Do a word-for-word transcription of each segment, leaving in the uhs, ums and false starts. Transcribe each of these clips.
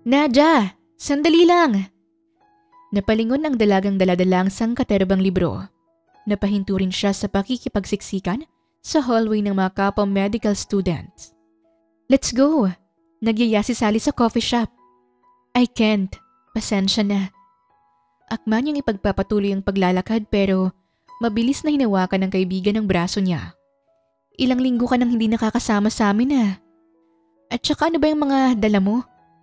Nadia! Sandali lang! Napalingon ang dalagang daladalang sangkaterbang libro. Napahinto rin siya sa pakikipagsiksikan sa hallway ng mga kapwa medical students. Let's go! Nagyaya si Sally sa coffee shop. I can't. Pasensya na. Akma niyang ipagpapatuloy ang paglalakad pero mabilis na hinawakan ng kaibigan ang braso niya. Ilang linggo ka nang hindi nakakasama sa amin ah. At saka ano ba yung mga dala mo?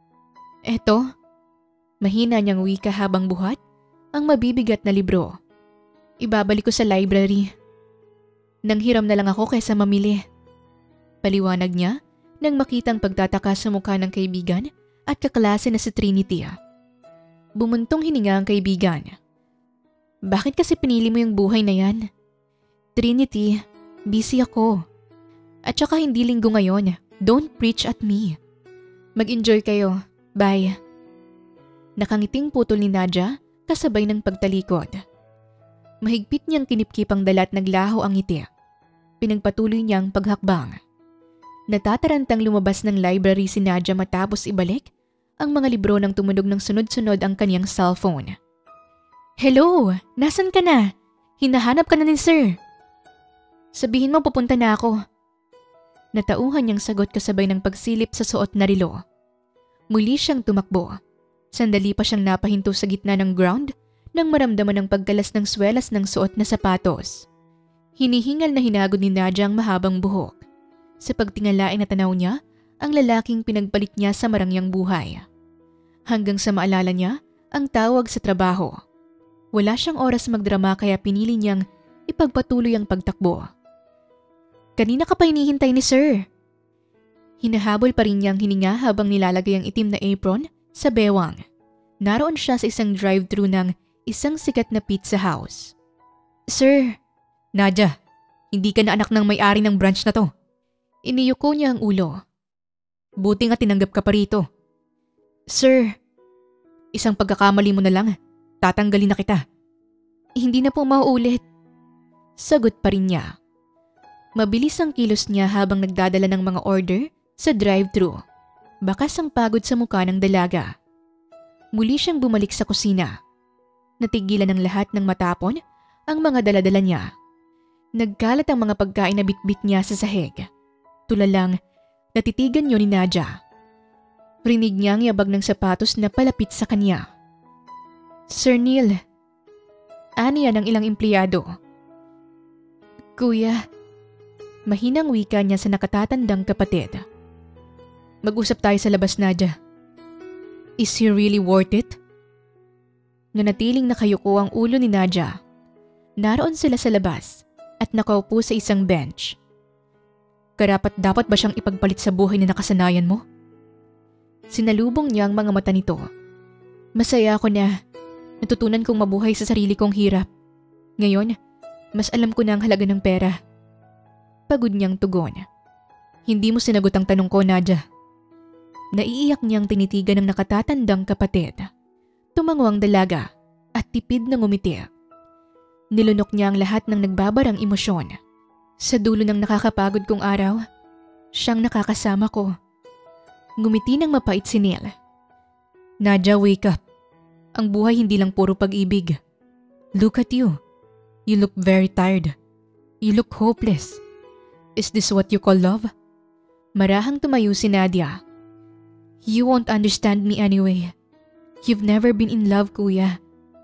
Eto, mahina niyang wika habang buhat ang mabibigat na libro. Ibabalik ko sa library. Nanghiram na lang ako kaysa mamili. Paliwanag niya nang makitang pagtataka sa mukha ng kaibigan at kaklase na si Trinity. Bumuntong hininga ang kaibigan. Bakit kasi pinili mo yung buhay na yan? Trinity, busy ako. At saka hindi linggo ngayon. Don't preach at me. Mag-enjoy kayo. Bye. Nakangiting putol ni Nadia kasabay ng pagtalikod. Mahigpit niyang kinipkip ang dala at naglaho ang ngiti. Pinagpatuloy niyang paghakbang. Natatarantang lumabas ng library si Nadia matapos ibalik ang mga libro nang tumunog ng sunod-sunod ang kaniyang cellphone. Hello! Nasaan ka na? Hinahanap ka na ni sir. Sabihin mo pupunta na ako. Natauhan niyang sagot kasabay ng pagsilip sa suot na relo. Muli siyang tumakbo. Sandali pa siyang napahinto sa gitna ng ground nang maramdaman ang pagkalas ng swelas ng suot na sapatos. Hinihingal na hinagod ni Nadia ang mahabang buhok. Sa pagtingalain na tanaw niya, ang lalaking pinagpalit niya sa marangyang buhay. Hanggang sa maalala niya ang tawag sa trabaho. Wala siyang oras magdrama kaya pinili niyang ipagpatuloy ang pagtakbo. Kanina ka pa hinihintay ni sir. Hinahabol pa rin niyang hininga habang nilalagay ang itim na apron sa bewang. Naroon siya sa isang drive-thru ng isang sikat na pizza house. Sir. Nadia, hindi ka na anak ng may-ari ng branch na to. Iniyuko niya ang ulo. Buti nga tinanggap ka pa rito. Sir. Isang pagkakamali mo na lang. Tatanggalin na kita. Hindi na po mauulit. Sagot pa rin niya. Mabilis ang kilos niya habang nagdadala ng mga order sa drive-thru. Bakas ang pagod sa mukha ng dalaga. Muli siyang bumalik sa kusina. Natigilan ng lahat ng matapon ang mga daladala niya. Nagkalat ang mga pagkain na bitbit niya sa sahig. Tulalang natitigan niyo ni Nadia. Rinig niya ang yabag ng sapatos na palapit sa kanya. Sir Neil. Aniya ng ilang empleyado. Kuya. Mahinang wika niya sa nakatatandang kapatid. Mag-usap tayo sa labas, Nadia. Is he really worth it? Nanatiling nakayuko ang ulo ni Nadia. Naroon sila sa labas at nakaupo sa isang bench. Karapat dapat ba siyang ipagpalit sa buhay na nakasanayan mo? Sinalubong niya ang mga mata nito. Masaya ako na natutunan kong mabuhay sa sarili kong hirap. Ngayon, mas alam ko na ang halaga ng pera. Pagod niyang tugon. Hindi mo sinagot ang tanong ko, Nadia. Naiiyak niyang tinitigan ng nakatatandang kapatid. Tumango ang dalaga at tipid na ngumiti. Nilunok niya ang lahat ng nagbabarang emosyon. Sa dulo ng nakakapagod kong araw, siyang nakakasama ko. Ngumiti ng mapait si Neil. Nadia, wake up. Ang buhay hindi lang puro pag-ibig. Look at you. You look very tired. You look hopeless. Is this what you call love? Marahang tumayo si Nadia. You won't understand me anyway. You've never been in love, kuya.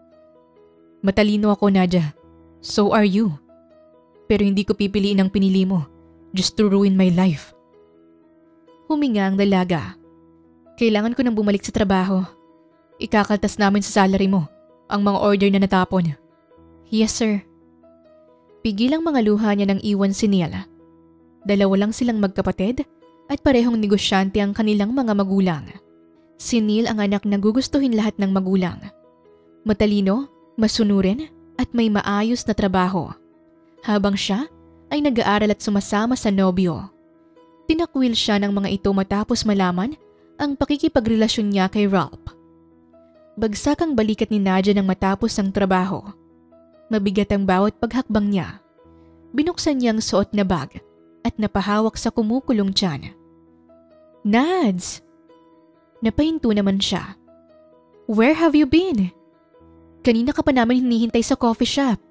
Matalino ako, Nadia. So are you. Pero hindi ko pipiliin ang pinili mo just to ruin my life. Huminga ang dalaga. Kailangan ko nang bumalik sa trabaho. Ikakaltas namin sa salary mo ang mga order na natapon. Yes, sir. Pigil ang mga luha niya nang iwan si Neil. Dalawa lang silang magkapatid at parehong negosyante ang kanilang mga magulang. Si Neil ang anak na gugustuhin lahat ng magulang. Matalino, masunurin at may maayos na trabaho. Habang siya ay nag-aaral at sumasama sa nobyo. Tinakwil siya ng mga ito matapos malaman ang pakikipagrelasyon niya kay Ralph. Bagsak ang balikat ni Nadia nang matapos ang trabaho. Mabigat ang bawat paghakbang niya. Binuksan niya ang suot na bag at napahawak sa kumukulong tiyan. Nads! Napahinto naman siya. Where have you been? Kanina ka pa naman hinihintay sa coffee shop.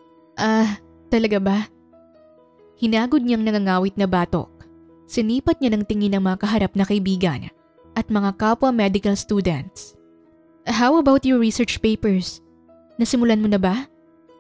Ah, talaga ba? Hinagod niyang nangangawit na batok. Sinipat niya ng tingin ng mga kaharap na kaibigan at mga kapwa medical students. How about your research papers? Nasimulan mo na ba?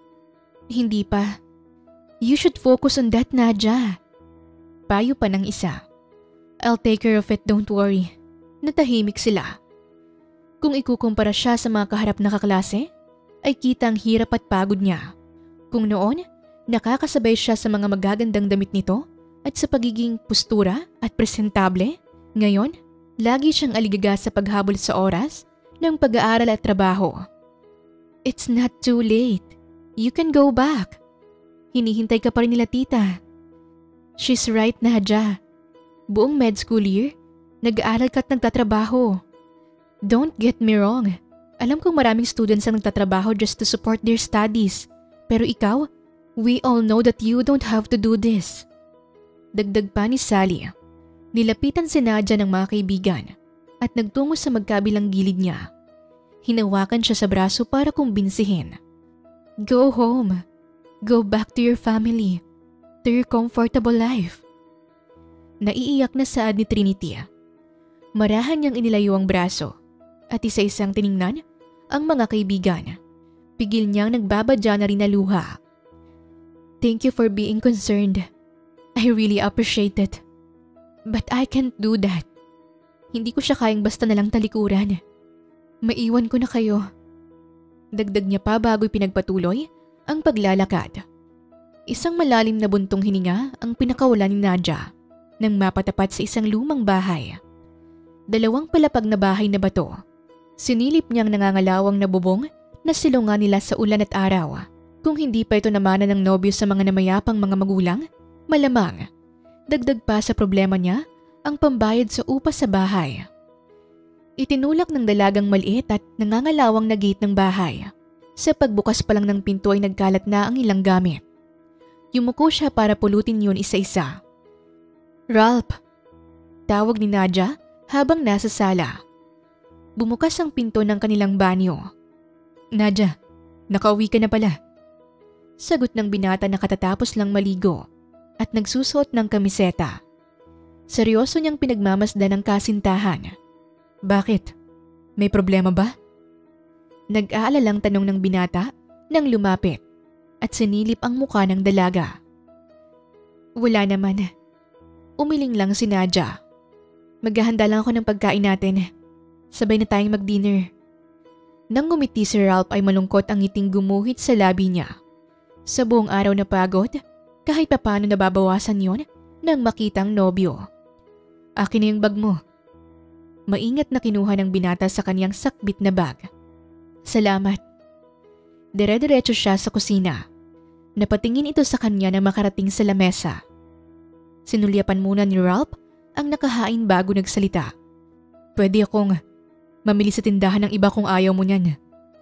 Hindi pa. You should focus on that, Nadia. Payo pa ng isa. I'll take care of it, don't worry. Natahimik sila. Kung ikukumpara siya sa mga kaharap na kaklase, ay kita ang hirap at pagod niya. Kung noon, nakakasabay siya sa mga magagandang damit nito at sa pagiging postura at presentable, ngayon, lagi siyang aligaga sa paghabol sa oras ng pag-aaral at trabaho. It's not too late. You can go back. Hinihintay ka pa rin nila tita. She's right, Nadia. Buong med school year, nag-aaral ka at nagtatrabaho. Don't get me wrong. Alam kong maraming students ang nagtatrabaho just to support their studies. Pero ikaw, we all know that you don't have to do this. Dagdag pa ni Sally. Nilapitan si Nadia ng mga kaibigan at nagtungo sa magkabilang gilid niya. Hinawakan siya sa braso para kumbinsihin. Go home. Go back to your family. To your comfortable life. Naiiyak na saad ni Trinity. Marahan niyang inilayo ang braso at isa-isang tiningnan ang mga kaibigan. Pigil niyang nagbabadya na rin na luha. Thank you for being concerned. I really appreciate it. But I can't do that. Hindi ko siya kayang basta nalang talikuran. Maiwan ko na kayo. Dagdag niya pa bago'y pinagpatuloy ang paglalakad. Isang malalim na buntong hininga ang pinakawala ni Nadia nang mapatapat sa isang lumang bahay. Dalawang palapag na bahay na bato. Sinilip niyang nangangalawang na bubong na silungan nila sa ulan at araw. Kung hindi pa ito namanan ng nobyo sa mga namayapang mga magulang, malamang. Dagdag pa sa problema niya ang pambayad sa upa sa bahay. Itinulak ng dalagang maliit at nangangalawang na gate ng bahay. Sa pagbukas pa lang ng pinto ay nagkalat na ang ilang gamit. Yumuko siya para pulutin yun isa-isa. Ralph! Tawag ni Nadia habang nasa sala. Bumukas ang pinto ng kanilang banyo. Nadia, nakauwi ka na pala. Sagot ng binata na katatapos lang maligo at nagsusuot ng kamiseta. Seryoso niyang pinagmamasdan ng kasintahan. Bakit? May problema ba? Nag-aalalang tanong ng binata nang lumapit at sinilip ang mukha ng dalaga. Wala naman. Umiling lang si Nadia. Maghahanda lang ako ng pagkain natin. Sabay na tayong mag-dinner. Nang ngumiti si Ralph ay malungkot ang ngiting gumuhit sa labi niya. Sa buong araw na pagod, kahit papaano nababawasan yon nang makitang nobyo. Akin na yung bag mo. Maingat na kinuha ng binata sa kanyang sakbit na bag. Salamat. Dire-diretso siya sa kusina. Napatingin ito sa kanya na makarating sa lamesa. Sinulyapan muna ni Ralph ang nakahain bago nagsalita. Pwede akong mamili sa tindahan ng iba kung ayaw mo niyan.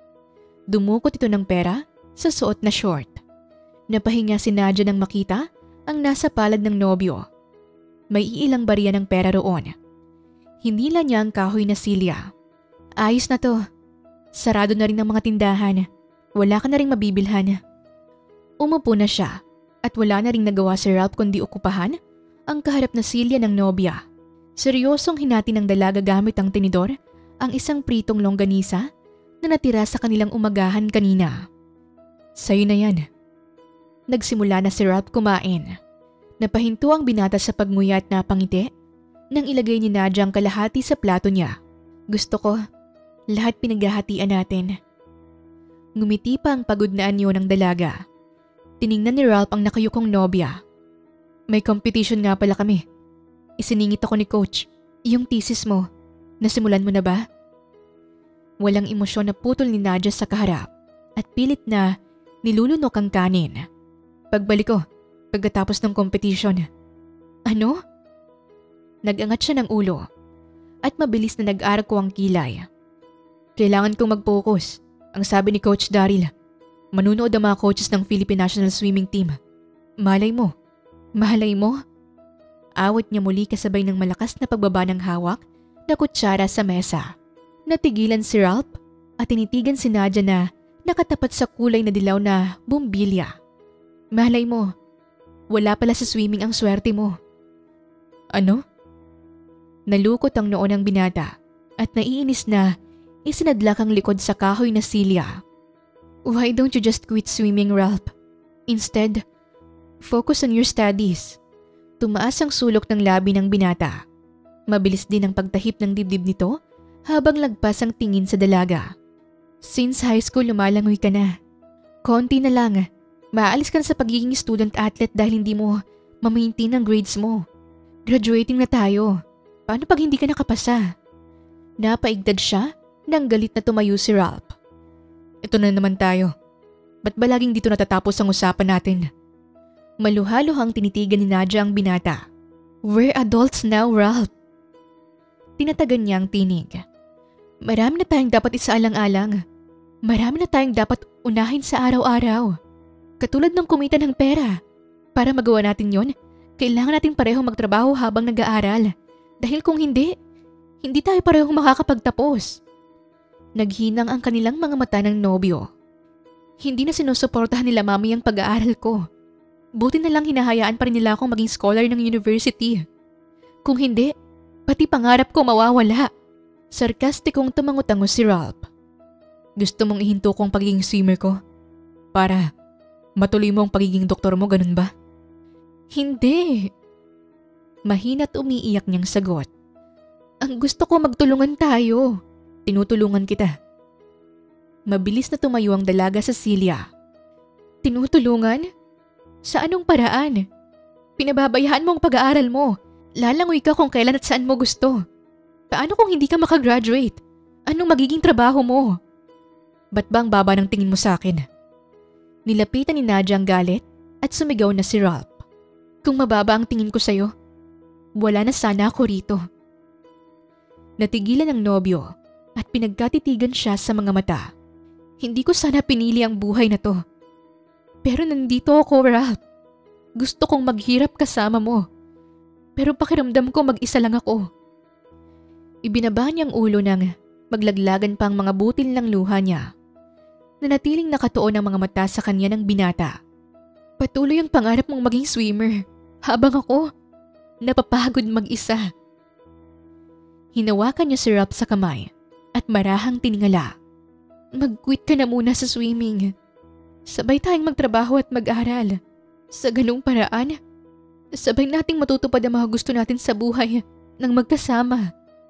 Dumukot ito ng pera sa suot na short. Napahinga si Nadia nang makita ang nasa palad ng nobyo. May iilang barya ng pera roon. Hinila niya ang kahoy na silya. Ayos na to. Sarado na rin ang mga tindahan. Wala ka na rin mabibilhan. Umupo na siya at wala na rin nagawa si Ralph kundi okupahan ang kaharap na silya ng nobya. Seryosong hinati ng dalaga gamit ang tinidor ang isang pritong longganisa na natira sa kanilang umagahan kanina. Sa'yo na yan. Nagsimula na si Ralph kumain. Napahinto ang binata sa pagmuya at napangiti nang ilagay ni Nadia ang kalahati sa plato niya. Gusto ko, lahat pinaghahatian natin. Ngumiti pa ang pagod na anyo ng dalaga. Tiningnan ni Ralph ang nakayukong nobya. May competition nga pala kami. Isiningit ako ni coach. Yung thesis mo, nasimulan mo na ba? Walang emosyon na putol ni Nadia sa kaharap at pilit na nilulunok ang kanin. Pagbalik ko, pagkatapos ng competition. Ano? Nag-angat siya ng ulo at mabilis na nag-arko ang kilay. Kailangan kong mag-focus, ang sabi ni Coach Daryl. Manunood ang mga coaches ng Philippine National Swimming Team. Malay mo. Malay mo? Awat niya muli kasabay ng malakas na pagbaba ng hawak na kutsara sa mesa. Natigilan si Ralph at tinitigan si Nadia na nakatapat sa kulay na dilaw na bumbilya. Malay mo, wala pala sa swimming ang swerte mo. Ano? Nalukot ang noo ng binata at naiinis na isinadlak ang likod sa kahoy na silya. Why don't you just quit swimming, Ralph? Instead, focus on your studies. Tumaas ang sulok ng labi ng binata. Mabilis din ang pagtahip ng dibdib nito habang lagpas ang tingin sa dalaga. Since high school lumalangoy ka na. Konti na lang, maalis ka na sa pagiging student athlete dahil hindi mo ma-maintain ang grades mo. Graduating na tayo. Paano pag hindi ka nakapasa? Napaigdad siya nang galit na tumayo si Ralph. Ito na naman tayo. Ba't ba laging dito natatapos ang usapan natin? Maluhaluhang tinitigan ni Nadia ang binata. We're adults now, Ralph. Tinatagan niya ang tinig. Marami na tayong dapat isaalang-alang. Marami na tayong dapat unahin sa araw-araw. Katulad ng kumita ng pera. Para magawa natin yon, kailangan natin parehong magtrabaho habang nag-aaral. Dahil kung hindi, hindi tayo parehong makakapagtapos. Naghinang ang kanilang mga mata ng nobyo. Hindi na sinusuportahan nila mami ang pag-aaral ko. Buti na lang hinahayaan pa rin nila akong maging scholar ng university. Kung hindi, pati pangarap ko mawawala. Sarkastikong tumangot-tango si Ralph. Gusto mong ihinto kong pagiging swimmer ko? Para matuloy mo ang pagiging doktor mo, ganun ba? Hindi. Mahina't umiiyak niyang sagot. Ang gusto ko magtulungan tayo. Tinutulungan kita. Mabilis na tumayo ang dalaga sa silya. Tinutulungan? Sa anong paraan? Pinababayaan mo ang pag-aaral mo. Lalangoy ka kung kailan at saan mo gusto. Paano kung hindi ka makagraduate? Anong magiging trabaho mo? Ba't ba ang baba ng tingin mo sa akin? Nilapitan ni Nadia ang galit at sumigaw na si Ralph. Kung mababa ang tingin ko sa'yo, wala na sana ako rito. Natigilan ang nobyo at pinagkatitigan siya sa mga mata. Hindi ko sana pinili ang buhay na to. Pero nandito ako, Ralph. Gusto kong maghirap kasama mo. Pero pakiramdam ko mag-isa lang ako. Ibinaba niyang ulo nang maglaglagan pa ang mga butil ng luha niya. Nanatiling nakatuon ang mga mata sa kanya ng binata. Patuloy ang pangarap mong maging swimmer, habang ako, napapagod mag-isa. Hinawakan niya si Ralph sa kamay at marahang tiningala. Mag-quit ka na muna sa swimming. Sabay tayong magtrabaho at mag-aral. Sa ganung paraan, sabay nating matutupad ang mga gusto natin sa buhay ng magkasama.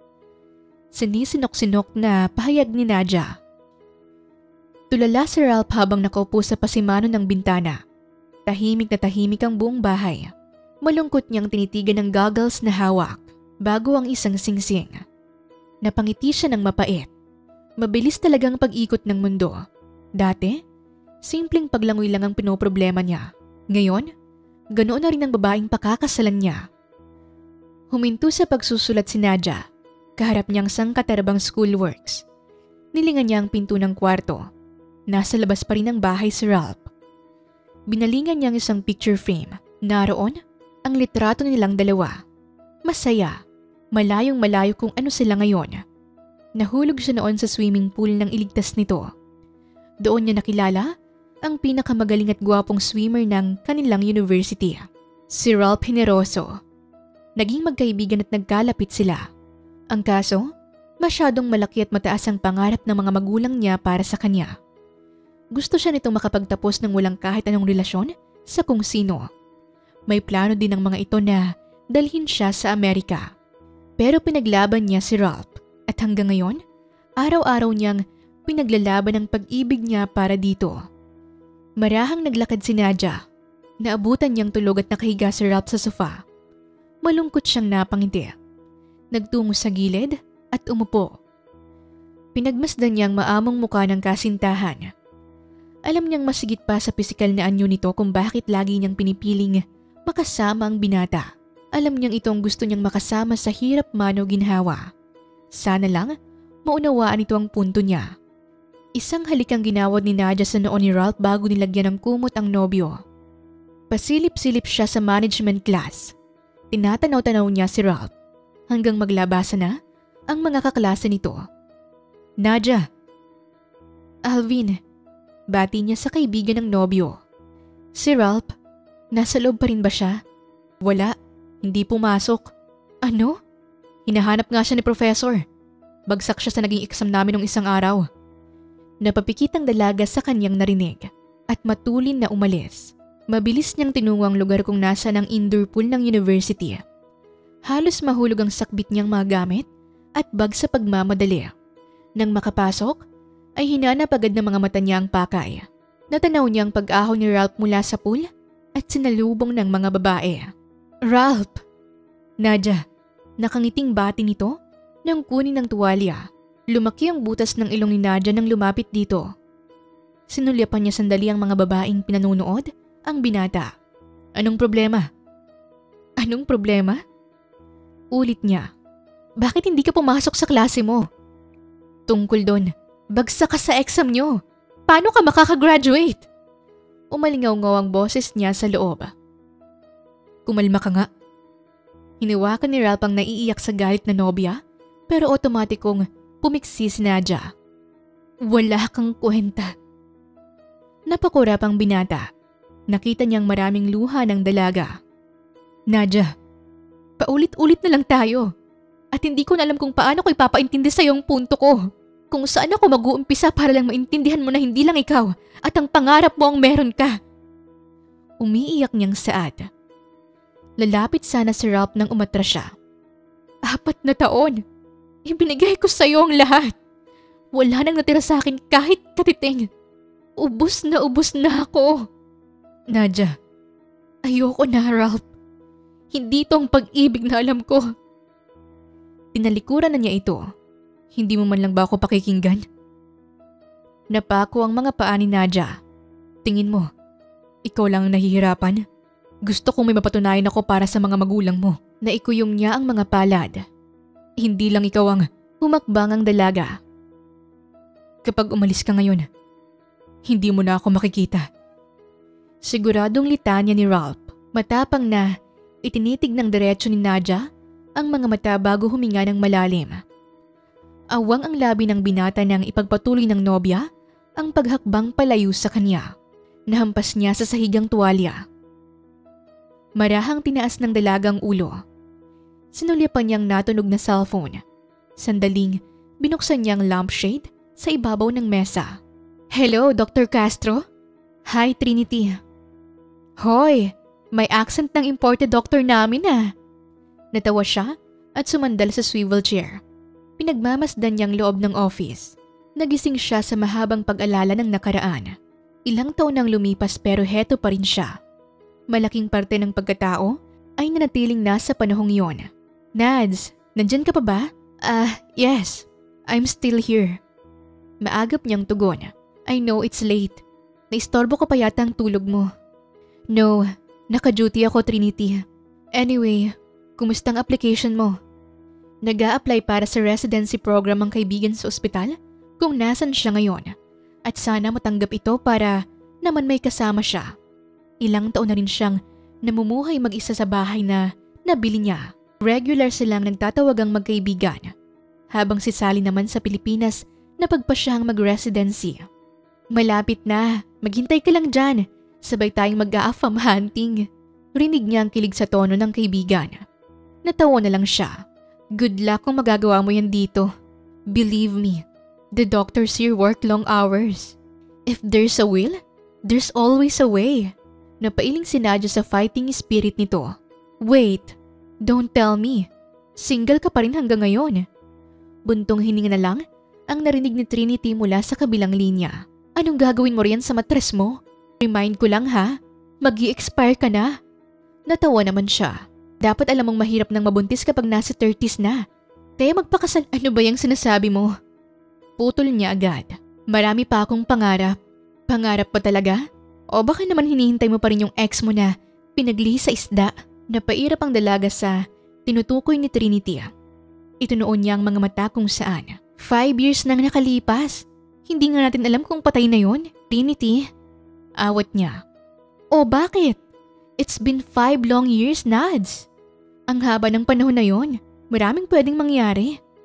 Sinisinok-sinok na pahayag ni Nadia. Tulala si Ralph habang nakaupo sa pasimano ng bintana. Tahimik na tahimik ang buong bahay. Malungkot niyang tinitigan ng goggles na hawak bago ang isang singsing. Napangiti siya ng mapait. Mabilis talagang pag-ikot ng mundo. Dati, simpleng paglangoy lang ang pinoproblema niya. Ngayon, ganoon na rin ang babaeng pakakasalan niya. Huminto sa pagsusulat si Nadia. Kaharap niyang sangkatarabang schoolworks. Nilingan niya ang pinto ng kwarto. Nasa labas pa rin ng bahay si Ralph. Binalingan niya ang isang picture frame. Naroon ang litrato nilang dalawa. Masaya. Malayong malayo kung ano sila ngayon. Nahulog siya noon sa swimming pool nang iligtas nito. Doon niya nakilala ang pinakamagaling at gwapong swimmer ng kanilang university. Si Ralph Generoso. Naging magkaibigan at nagkalapit sila. Ang kaso, masyadong malaki at mataas ang pangarap ng mga magulang niya para sa kanya. Gusto siya nitong makapagtapos ng walang kahit anong relasyon sa kung sino. May plano din ng mga ito na dalhin siya sa Amerika. Pero pinaglaban niya si Ralph at hanggang ngayon, araw-araw niyang pinaglalaban ang pag-ibig niya para dito. Marahang naglakad si Nadia. Naabutan niyang tulog at nakahiga si Ralph sa sofa. Malungkot siyang napangiti. Nagtungo sa gilid at umupo. Pinagmasdan niyang maamong mukha ng kasintahan. Alam niyang masigit pa sa pisikal na anyo nito kung bakit lagi niyang pinipiling makasama ang binata. Alam niyang itong gusto niyang makasama sa hirap man o ginhawa. Sana lang maunawaan ito ang punto niya. Isang halikang ginawad ni Nadia sa noon ni Ralph bago nilagyan ng kumot ang nobyo. Pasilip-silip siya sa management class. Tinatanaw-tanaw niya si Ralph. Hanggang maglabasa na, ang mga kaklase nito. Nadia. Alvin, bati niya sa kaibigan ng nobyo. Si Ralph, nasa loob pa rin ba siya? Wala, hindi pumasok. Ano? Hinahanap nga siya ni Professor. Bagsak siya sa naging exam namin nung isang araw. Napapikit ang dalaga sa kanyang narinig at matulin na umalis. Mabilis niyang tinungo ang lugar kung nasa ng indoor pool ng university. Halos mahulog ang sakbit niyang mga gamit at bag sa pagmamadali. Nang makapasok, ay hinanap agad ng mga mata niya ang pakay. Natanaw niya ang pag-ahon ni Ralph mula sa pool at sinalubong ng mga babae. Ralph! Nadia, nakangiting bati nito nang kunin ng tuwalya. Lumaki ang butas ng ilong ni Nadia nang lumapit dito. Sinulyapan niya sandali ang mga babaeng pinanunood ang binata. Anong problema? Anong problema? Ulit niya. Bakit hindi ka pumasok sa klase mo? Tungkol doon, bagsak ka sa exam nyo. Paano ka makakagraduate? Umalingaw-ngaw ang boses niya sa loob. Kumalma ka nga. Hiniwakan ni Ralph ang naiiyak sa galit na nobya, pero otomatikong pumiksi si Nadia. Wala kang kwenta. Napakurap ang binata. Nakita niyang maraming luha ng dalaga. Nadia, paulit-ulit na lang tayo. At hindi ko na alam kung paano ko ipapaintindi sa iyo ang punto ko. Kung saan ako mag-uumpisa para lang maintindihan mo na hindi lang ikaw at ang pangarap mo ang meron ka. Umiiyak niyang saad. Lalapit sana si Ralph nang umatras siya. Apat na taon. Ibinigay ko sa iyo ang lahat. Wala nang natira sa akin kahit katiting. Ubus na ubus na ako. Nadia, ayoko na, Ralph. Hindi ito ang pag-ibig na alam ko. Tinalikuran na niya ito. Hindi mo man lang ba ako pakikinggan? Napako ang mga paa ni Nadia. Tingin mo, ikaw lang ang nahihirapan? Gusto kong may mapatunayan ako para sa mga magulang mo. Naikuyom niya ang mga palad. Hindi lang ikaw ang humakbang ang dalaga. Kapag umalis ka ngayon, hindi mo na ako makikita. Siguradong litanya ni Ralph. Matapang na itinitig ng diretso ni Nadia ang mga mata bago huminga ng malalim. Awang ang labi ng binata nang ipagpatuloy ng nobya ang paghakbang palayo sa kanya. Nahampas niya sa sahigang tuwalya. Marahang tinaas ng dalagang ulo. Sinulyapan niyang natunog na cellphone. Sandaling binuksan niyang lampshade sa ibabaw ng mesa. Hello, Doctor Castro? Hi, Trinity. Hoy, may accent ng imported doctor namin ah. Natawa siya at sumandal sa swivel chair. Pinagmamasdan niyang loob ng office. Nagising siya sa mahabang pag-alala ng nakaraan. Ilang taon nang lumipas pero heto pa rin siya. Malaking parte ng pagkatao ay nanatiling nasa panahong yon. Nads, nandyan ka pa ba? Ah, uh, yes. I'm still here. Maagap niyang tugon. I know it's late. Naistorbo ko pa yata ang tulog mo. No, naka-duty ako, Trinity. Anyway, kumusta ang application mo? Nag-a-apply para sa residency program ang kaibigan sa ospital kung nasan siya ngayon. At sana matanggap ito para naman may kasama siya. Ilang taon na rin siyang namumuhay mag-isa sa bahay na nabili niya. Regular silang nagtatawagang magkaibigan. Habang si Sally naman sa Pilipinas napagpa siyang mag-residency. Malapit na, maghintay ka lang dyan. Sabay tayong mag-a-affam hunting. Rinig niya ang kilig sa tono ng kaibigan. Natawa na lang siya. Good luck kung magagawa mo yan dito. Believe me, the doctors here work long hours. If there's a will, there's always a way. Napailing si Nadia sa fighting spirit nito. Wait, don't tell me. Single ka pa rin hanggang ngayon. Buntong hininga na lang ang narinig ni Trinity mula sa kabilang linya. Anong gagawin mo riyan sa matres mo? Remind ko lang ha, mag-i-expire ka na. Natawa naman siya. Dapat alam mong mahirap nang mabuntis kapag nasa thirties na. Kaya magpakasal. Ano ba yung sinasabi mo? Putol niya agad. Marami pa akong pangarap. Pangarap pa talaga? O baka naman hinihintay mo pa rin yung ex mo na pinaglihi sa isda? Napairap ang dalaga sa tinutukoy ni Trinity. Itunoon niya ang mga mata kung saan. Five years nang nakalipas. Hindi nga natin alam kung patay na yon, Trinity. Awat niya. O bakit? It's been five long years, Nads. Ang haba ng panahon na yon. Maraming pwedeng mangyari.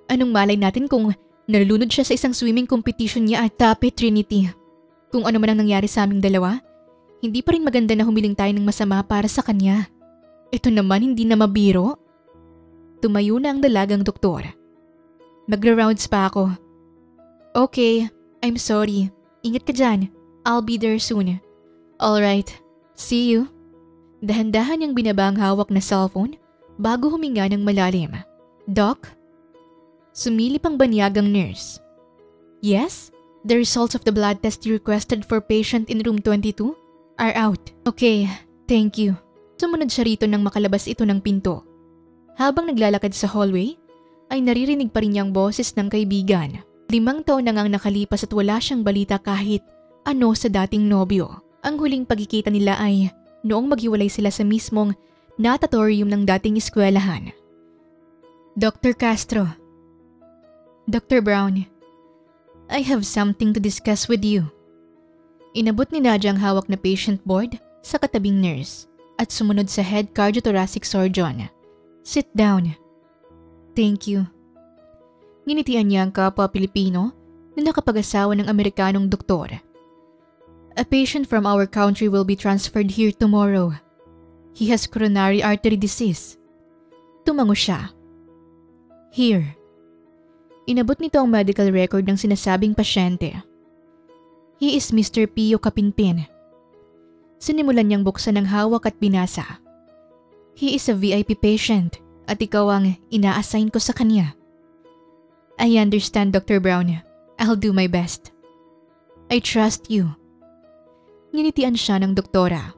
Anong malay natin kung nalulunod siya sa isang swimming competition niya at Tape Trinity? Kung ano man ang nangyari sa aming dalawa, hindi pa rin maganda na humiling tayo ng masama para sa kanya. Ito naman hindi na mabiro. Tumayo na ang dalagang doktor. Magra-rounds pa ako. Okay, I'm sorry. Ingat ka dyan. I'll be there soon. Alright, see you. Dahan-dahan niyang binaba ang hawak na cellphone bago huminga ng malalim. Doc? Sumilip ang banyagang nurse. Yes? The results of the blood test you requested for patient in room twenty-two are out. Okay, thank you. Sumunod siya rito nang makalabas ito ng pinto. Habang naglalakad sa hallway, ay naririnig pa rin niyang boses ng kaibigan. Limang taon na ngang nakalipas at wala siyang balita kahit ano sa dating nobyo. Ang huling pagkikita nila ay noong maghiwalay sila sa mismong natatorium ng dating eskwelahan. Doctor Castro. Doctor Brown, I have something to discuss with you. Inabot ni Nadia ang hawak na patient board sa katabing nurse at sumunod sa head cardiothoracic surgeon. Sit down. Thank you. Nginitian niya ang kapwa Pilipino na nakapag-asawa ng Amerikanong doktor. A patient from our country will be transferred here tomorrow. He has coronary artery disease. Tumango siya. Here. Inabot nito ang medical record ng sinasabing pasyente. He is Mister Pio Kapinpin. Sinimulan niyang buksan ang hawak at binasa. He is a V I P patient at ikaw ang ina-assign ko sa kanya. I understand, Doctor Brown. I'll do my best. I trust you. Nginitian siya ng doktora.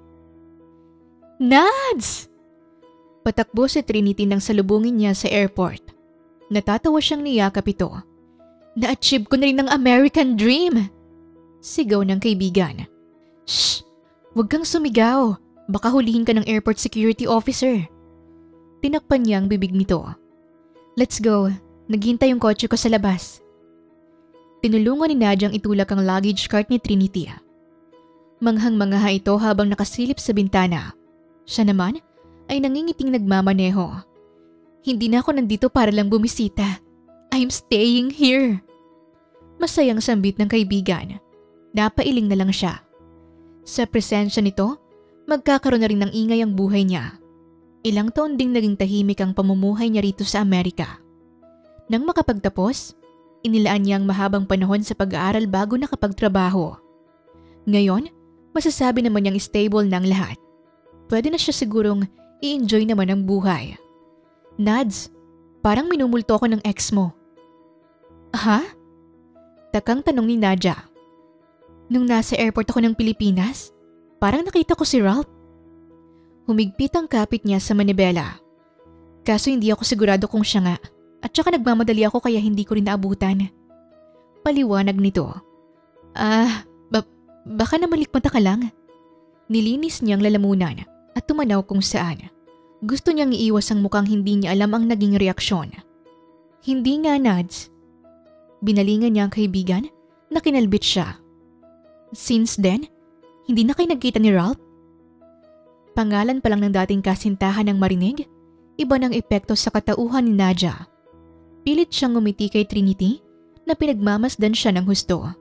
Nads! Patakbo si Trinity nang salubungin niya sa airport. Natatawa siyang niyakap ito. Na-achieve ko na rin ang American Dream! Sigaw ng kaibigan. Shh! Huwag kang sumigaw. Baka hulihin ka ng airport security officer. Tinakpan niya ang bibig nito. Let's go. Naghintay yung kotse ko sa labas. Tinulungan ni Nadia ang itulak ang luggage cart ni Trinity. Manghang-mangha ito habang nakasilip sa bintana. Siya naman ay nangingiting nagmamaneho. Hindi na ako nandito para lang bumisita. I'm staying here. Masayang sambit ng kaibigan. Napailing na lang siya. Sa presensya nito, magkakaroon na rin ng ingay ang buhay niya. Ilang taon ding naging tahimik ang pamumuhay niya rito sa Amerika. Nang makapagtapos, inilaan niya ang mahabang panahon sa pag-aaral bago nakapagtrabaho. Ngayon, masasabi naman niyang stable na ang lahat. Pwede na siya sigurong i-enjoy naman ang buhay. Nads, parang minumulto ako ng ex mo. Ha? Takang tanong ni Nadia. Nung nasa airport ako ng Pilipinas, parang nakita ko si Ralph. Humigpit ang kapit niya sa manibela. Kaso hindi ako sigurado kung siya nga. At saka nagmamadali ako kaya hindi ko rin naabutan. Paliwanag nito. Ah, ba- baka namalikmata ka lang. Nilinis niyang lalamunan at tumanaw kung saan. Gusto niyang iiwas ang mukhang hindi niya alam ang naging reaksyon. Hindi nga, Nads. Binalingan niya ang kaibigan na kinalbit siya. Since then, hindi na kayo nagkita ni Ralph? Pangalan pa lang ng dating kasintahan ng marinig, iba ng epekto sa katauhan ni Nadia. Pilit siyang ngumiti kay Trinity na pinagmamasdan siya ng husto.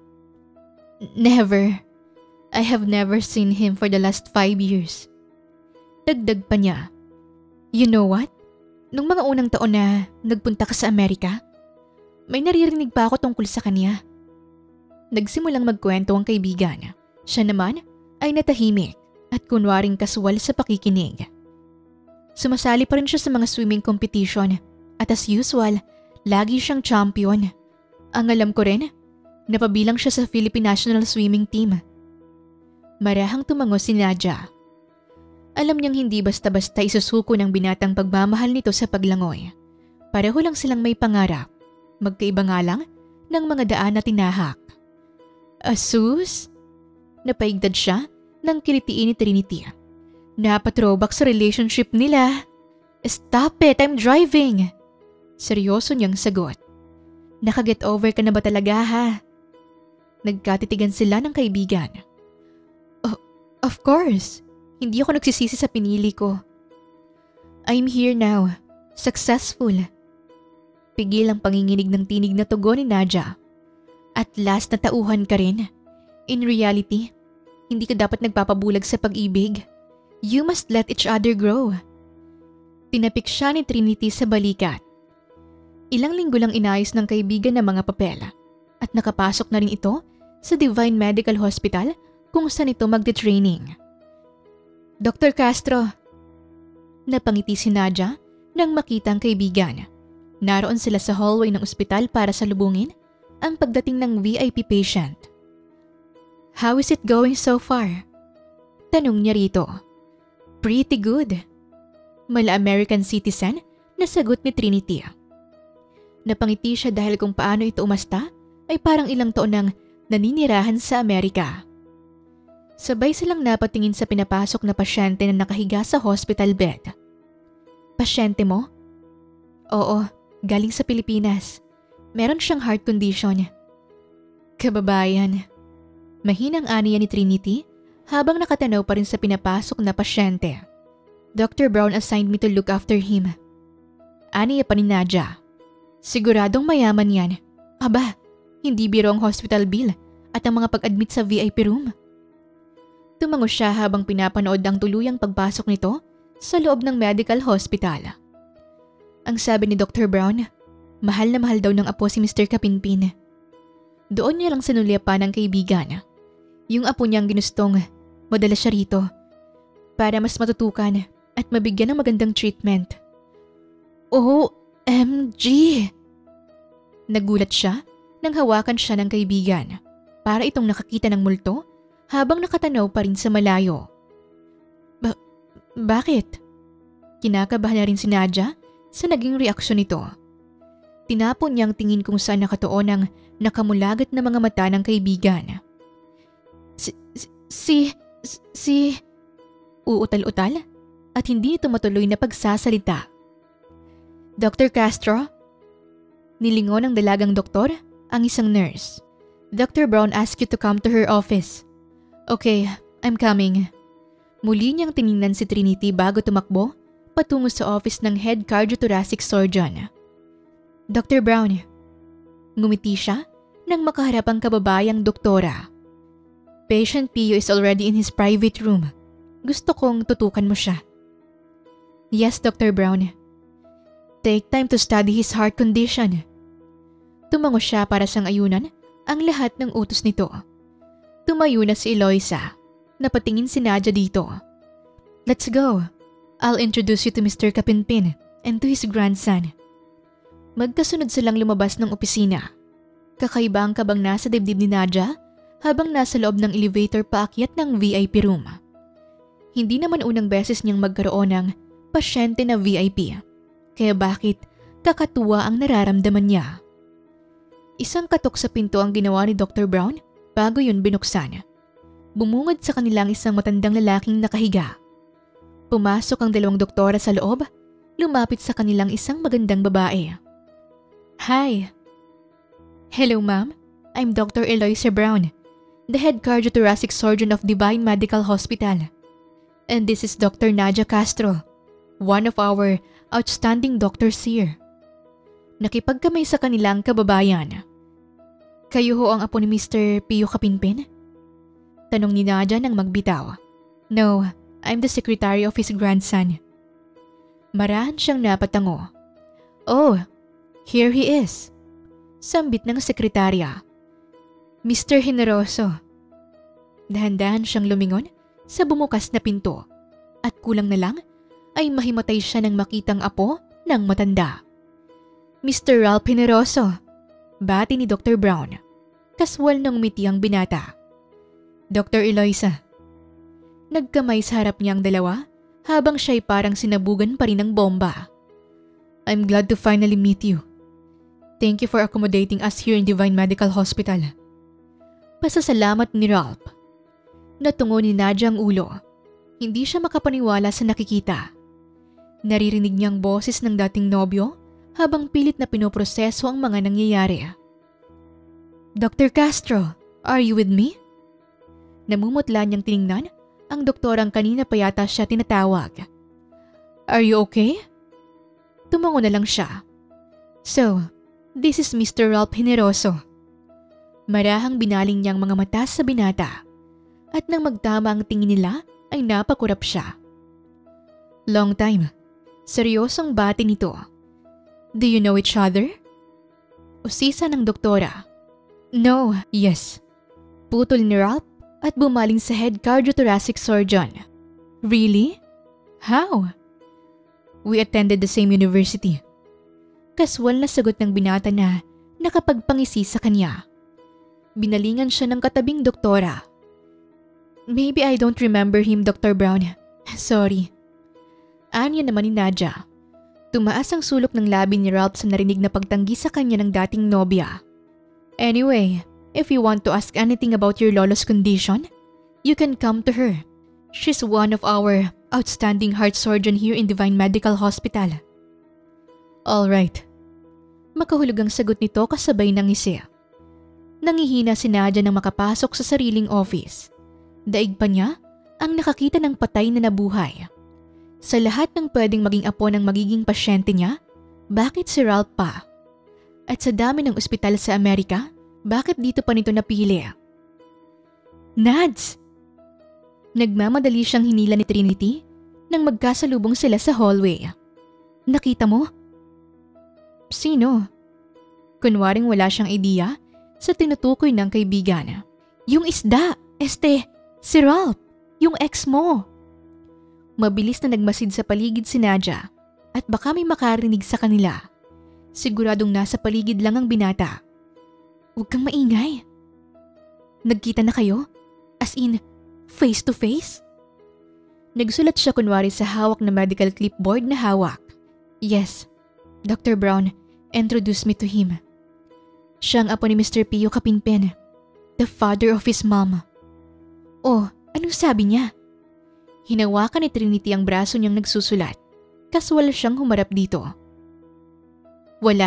Never. I have never seen him for the last five years. Dagdag pa niya. You know what? Nung mga unang taon na nagpunta ka sa Amerika, may naririnig pa ako tungkol sa kanya. Nagsimulang magkwento ang kaibigan. Siya naman ay natahimik at kunwaring kasuwal sa pakikinig. Sumasali pa rin siya sa mga swimming competition at as usual, lagi siyang champion. Ang alam ko rin, napabilang siya sa Philippine National Swimming Team. Marahang tumango si Nadia. Alam niyang hindi basta-basta isusuko ng binatang pagmamahal nito sa paglangoy. Pareho lang silang may pangarap. Magkaiba nga lang ng mga daan na tinahak. Asus? Napaigdad siya nang kilitiin ni Trinity. Napatrobak sa relationship nila. Stop it, I'm driving. Seryoso niyang sagot. Nakaget over ka na ba talaga ha? Nagkatitigan sila ng kaibigan. Oh, of course. Hindi ako nagsisisi sa pinili ko. I'm here now. Successful. Pigil ang panginginig ng tinig na tugon ni Nadia. At last na tauhan ka rin. In reality, hindi ka dapat nagpapabulag sa pag-ibig. You must let each other grow. Tinapik siya ni Trinity sa balikat. Ilang linggo lang inayos ng kaibigan ng mga papel at nakapasok na rin ito sa Divine Medical Hospital kung saan ito magte-training. Doctor Castro. Napangiti si Nadia nang makita ang kaibigan. Naroon sila sa hallway ng ospital para salubungin ang pagdating ng V I P patient. How is it going so far? Tanong niya rito. Pretty good. Mala American citizen na sagot ni Trinity. Napangiti siya dahil kung paano ito umasta ay parang ilang taon nang naninirahan sa Amerika. Sabay silang napatingin sa pinapasok na pasyente na nakahiga sa hospital bed. Pasyente mo? Oo, galing sa Pilipinas. Meron siyang heart condition. Kababayan. Mahinang aniya ni Trinity habang nakatanaw pa rin sa pinapasok na pasyente. Doctor Brown assigned me to look after him. Aniya pa ni Nadia. Siguradong mayaman yan. Aba, hindi biro ang hospital bill at ang mga pag-admit sa V I P room. Tumango siya habang pinapanood ang tuluyang pagpasok nito sa loob ng medical hospital. Ang sabi ni Doctor Brown, mahal na mahal daw ng apo si Mister Kapinpin. Doon niya lang sinulyapan ng kaibigan. Yung apo niyang ginustong madala siya rito para mas matutukan at mabigyan ng magandang treatment. O M G! Nagulat siya nang hawakan siya ng kaibigan para itong nakakita ng multo habang nakatanaw pa rin sa malayo. Ba- bakit? Kinakabahan na rin si Nadia sa naging reaksyon nito. Tinapon niyang tingin kung saan nakatuon ang nakamulagat na mga mata ng kaibigan. Si, si, si, uutal-utal at hindi ito matuloy na pagsasalita. Doctor Castro? Nilingon ng dalagang doktor ang isang nurse. Doctor Brown asked you to come to her office. Okay, I'm coming. Muli niyang tiningnan si Trinity bago tumakbo patungo sa office ng head cardiothoracic surgeon. Doctor Brown. Ngumiti siya nang makaharap ang kababayang doktora. Patient Pio is already in his private room. Gusto kong tutukan mo siya. Yes, Doctor Brown. Take time to study his heart condition. Tumango siya para sang ayunan ang lahat ng utos nito. Tumayo na si Eloisa. Napatingin si Nadia dito. Let's go. I'll introduce you to Mister Kapinpin and to his grandson. Magkasunod silang lumabas ng opisina. Kakaiba ang kabang nasa dibdib ni Nadia habang nasa loob ng elevator paakyat ng V I P room. Hindi naman unang beses niyang magkaroon ng pasyente na V I P. Kaya bakit kakatuwa ang nararamdaman niya? Isang katok sa pinto ang ginawa ni Doctor Brown bago yun binuksan. Bumungad sa kanilang isang matandang lalaking nakahiga. Pumasok ang dalawang doktora sa loob, lumapit sa kanilang isang magandang babae. Hi! Hello ma'am, I'm Doctor Eloisa Brown, the head cardiothoracic surgeon of Divine Medical Hospital. And this is Doctor Nadia Castro, one of our outstanding doctors here. Nakipagkamay sa kanilang kababayan. Kayo ho ang apo ni Mister Pio Kapinpin? Tanong ni Nadia nang magbitaw. No, I'm the secretary of his grandson. Marahan siyang napatango. Oh, here he is. Sambit ng sekretarya. Mister Generoso. Dahan-dahan siyang lumingon sa bumukas na pinto at kulang na lang ay mahimatay siya nang makitang apo ng matanda. Mister Ralph Generoso. Bati ni Doctor Brown. Kaswal ng ngumiti ang binata. Doctor Eloisa. Nagkamay sa harap niya ang dalawa habang siya'y parang sinabugan pa rin ng bomba. I'm glad to finally meet you. Thank you for accommodating us here in Divine Medical Hospital. Pasasalamat ni Ralph. Natungo ni Nadia ang ulo. Hindi siya makapaniwala sa nakikita. Naririnig niyang boses ng dating nobyo habang pilit na pinoproseso ang mga nangyayari. Doctor Castro, are you with me? Namumutla niyang tiningnan ang doktorang kanina pa yata siya tinatawag. Are you okay? Tumango na lang siya. So, this is Mister Ralph Generoso. Marahang binaling niyang mga mata sa binata at nang magtama ang tingin nila ay napakurap siya. Long time. Seryosong bati nito. Do you know each other? Usisa ng doktora. No, yes. Putol ni Ralph at bumaling sa head cardiothoracic surgeon. Really? How? We attended the same university. Kaswal na sagot ng binata na nakapagpangisi sa kanya. Binalingan siya ng katabing doktora. Maybe I don't remember him, Doctor Brown. Sorry. Anya naman ni Nadia. Tumaas ang sulok ng labi ni Ralph sa narinig na pagtanggi sa kanya ng dating nobya. Anyway, if you want to ask anything about your lolo's condition, you can come to her. She's one of our outstanding heart surgeon here in Divine Medical Hospital. Alright. Makahulog ang sagot nito kasabay ng ngisi. Nangihina si Nadia nang makapasok sa sariling office. Daig pa niya ang nakakita ng patay na nabuhay. Sa lahat ng pwedeng maging apo ng magiging pasyente niya, bakit si Ralph pa? At sa dami ng ospital sa Amerika, bakit dito pa nito napili? Nads! Nagmamadali siyang hinila ni Trinity nang magkasalubong sila sa hallway. Nakita mo? Sino? Kunwaring wala siyang ideya sa tinutukoy ng kaibigan. Yung isda, este, si Ralph, yung ex mo. Mabilis na nagmasid sa paligid si Nadia at baka may makarinig sa kanila. Siguradong nasa paligid lang ang binata. Huwag kang maingay. Nagkita na kayo? As in, face to face? Nagsulat siya kunwari sa hawak na medical clipboard na hawak. Yes, Doctor Brown, introduce me to him. Siya ang apo ni Mister Pio Kapinpen, the father of his mom. Oh, anong sabi niya? Hinawakan ni Trinity ang braso niyang nagsusulat. Kaswal siyang humarap dito. Wala.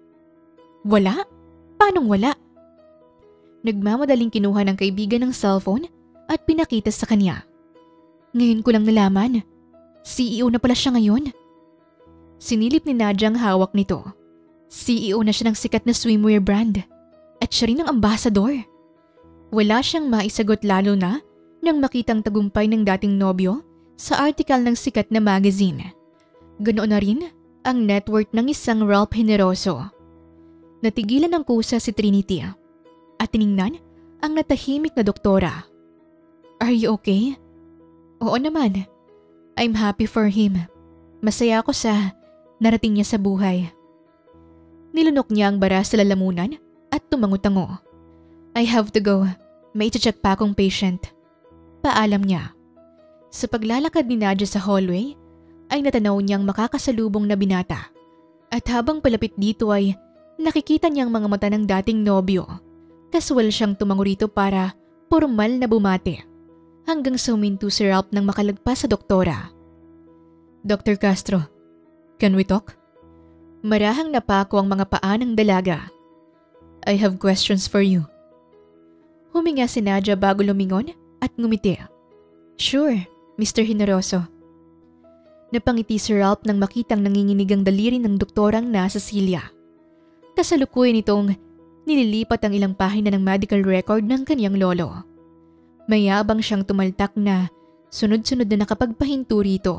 Wala? Paanong wala? Nagmamadaling kinuha ng kaibigan ng cellphone at pinakita sa kanya. Ngayon ko lang nalaman. C E O na pala siya ngayon. Sinilip ni Nadia ang hawak nito. C E O na siya ng sikat na swimwear brand. At siya rin ang ambasador. Wala siyang maisagot lalo na nang makitang tagumpay ng dating nobyo sa article ng sikat na magazine. Ganoon na rin ang net worth ng isang Ralph Generoso. Natigilan ng kusa si Trinity at tiningnan ang natahimik na doktora. Are you okay? Oo naman. I'm happy for him. Masaya ako sa narating niya sa buhay. Nilunok niya ang bara sa lalamunan at tumango-tango. I have to go. May check pa akong patient. Paalam niya. Sa paglalakad ni Nadia sa hallway, ay natanaw niyang makakasalubong na binata. At habang palapit dito ay nakikita niyang mga mata ng dating nobyo. Kaswal siyang tumango rito para formal na bumati. Hanggang sa huminto si Ralph nang makalagpas sa doktora. Doctor Castro, can we talk? Marahang napako ang mga paa ng dalaga. I have questions for you. Huminga si Nadia bago lumingon at ngumiti. Sure, Mister Generoso. Napangiti si Ralph nang makitang nanginginig ang daliri ng doktorang nasa silya. Kasalukuyan itong nililipat ang ilang pahina ng medical record ng kanyang lolo. Mayabang siyang tumaltak na sunod-sunod na nakapagpahinto rito.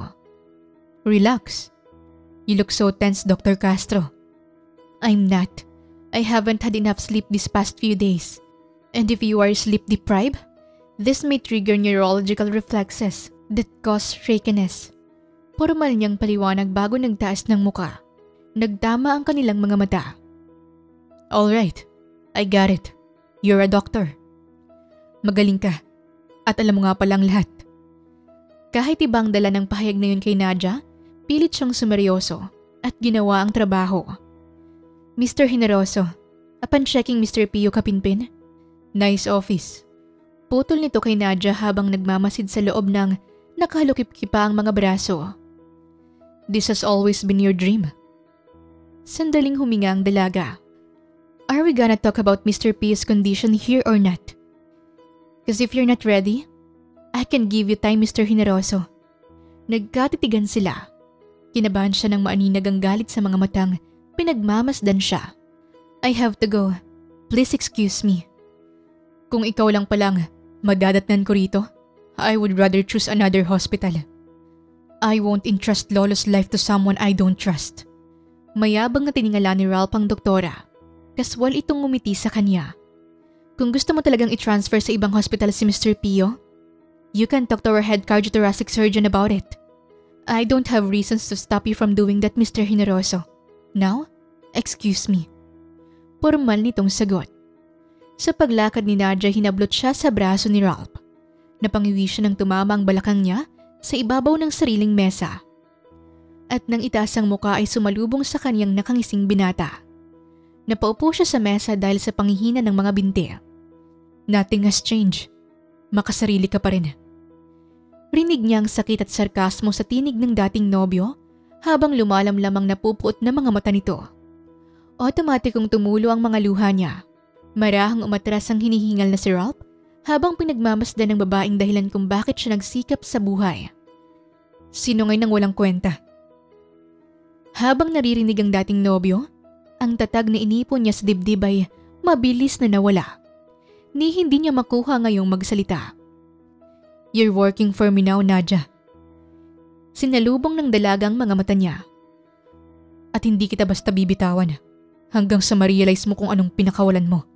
Relax. You look so tense, Doctor Castro. I'm not. I haven't had enough sleep these past few days. And if you are sleep deprived, this may trigger neurological reflexes that cause shakiness. Formal niyang paliwanag bago nagtaas ng muka. Nagtama ang kanilang mga mata. Alright, I got it. You're a doctor. Magaling ka. At alam mo nga palang lahat. Kahit ibang dala ng pahayag na yun kay Nadia, pilit siyang sumeryoso at ginawa ang trabaho. Mister Generoso, upon checking Mister Pio Kapinpen, nice office. Putol nito kay Nadia habang nagmamasid sa loob ng nakahalukip-kipa ang mga braso. This has always been your dream. Sandaling huminga ang dalaga. Are we gonna talk about Mister P's condition here or not? Because if you're not ready, I can give you time, Mister Generoso. Nagkatitigan sila. Kinabahan siya ng maaninag ang galit sa mga matang Pinagmamasdan siya. I have to go. Please excuse me. Kung ikaw lang palang madadatnan ko rito, I would rather choose another hospital. I won't entrust Lolo's life to someone I don't trust. Mayabang na tiningala ni Ralph ang doktora. Kaswal itong ngumiti sa kanya. Kung gusto mo talagang i-transfer sa ibang hospital si Mister Pio, you can talk to our head cardiothoracic surgeon about it. I don't have reasons to stop you from doing that, Mister Generoso. Now, excuse me. Formal nitong sagot. Sa paglakad ni Nadia, hinablot siya sa braso ni Ralph. Napangiwi siya nang tumama ang balakang niya sa ibabaw ng sariling mesa. At nang itaas ang muka ay sumalubong sa kanyang nakangising binata. Napaupo siya sa mesa dahil sa panghihina ng mga binti. Nothing has changed. Makasarili ka pa rin. Rinig niya ang sakit at sarkasmo sa tinig ng dating nobyo habang lumalamlamang napupuot na mga mata nito. Otomatikong tumulo ang mga luha niya. Marahang umatras ang hinihingal na si Ralph habang pinagmamasdan ng babaeng dahilan kung bakit siya nagsikap sa buhay. Sinungay nang walang kwenta. Habang naririnig ang dating nobyo, ang tatag na inipon niya sa dibdib ay mabilis na nawala. Ni hindi niya makuha ngayong magsalita. You're working for me now, Nadia. Sinalubong ng dalagang mga mata niya. At hindi kita basta bibitawan hanggang sa ma-realize mo kung anong pinakawalan mo.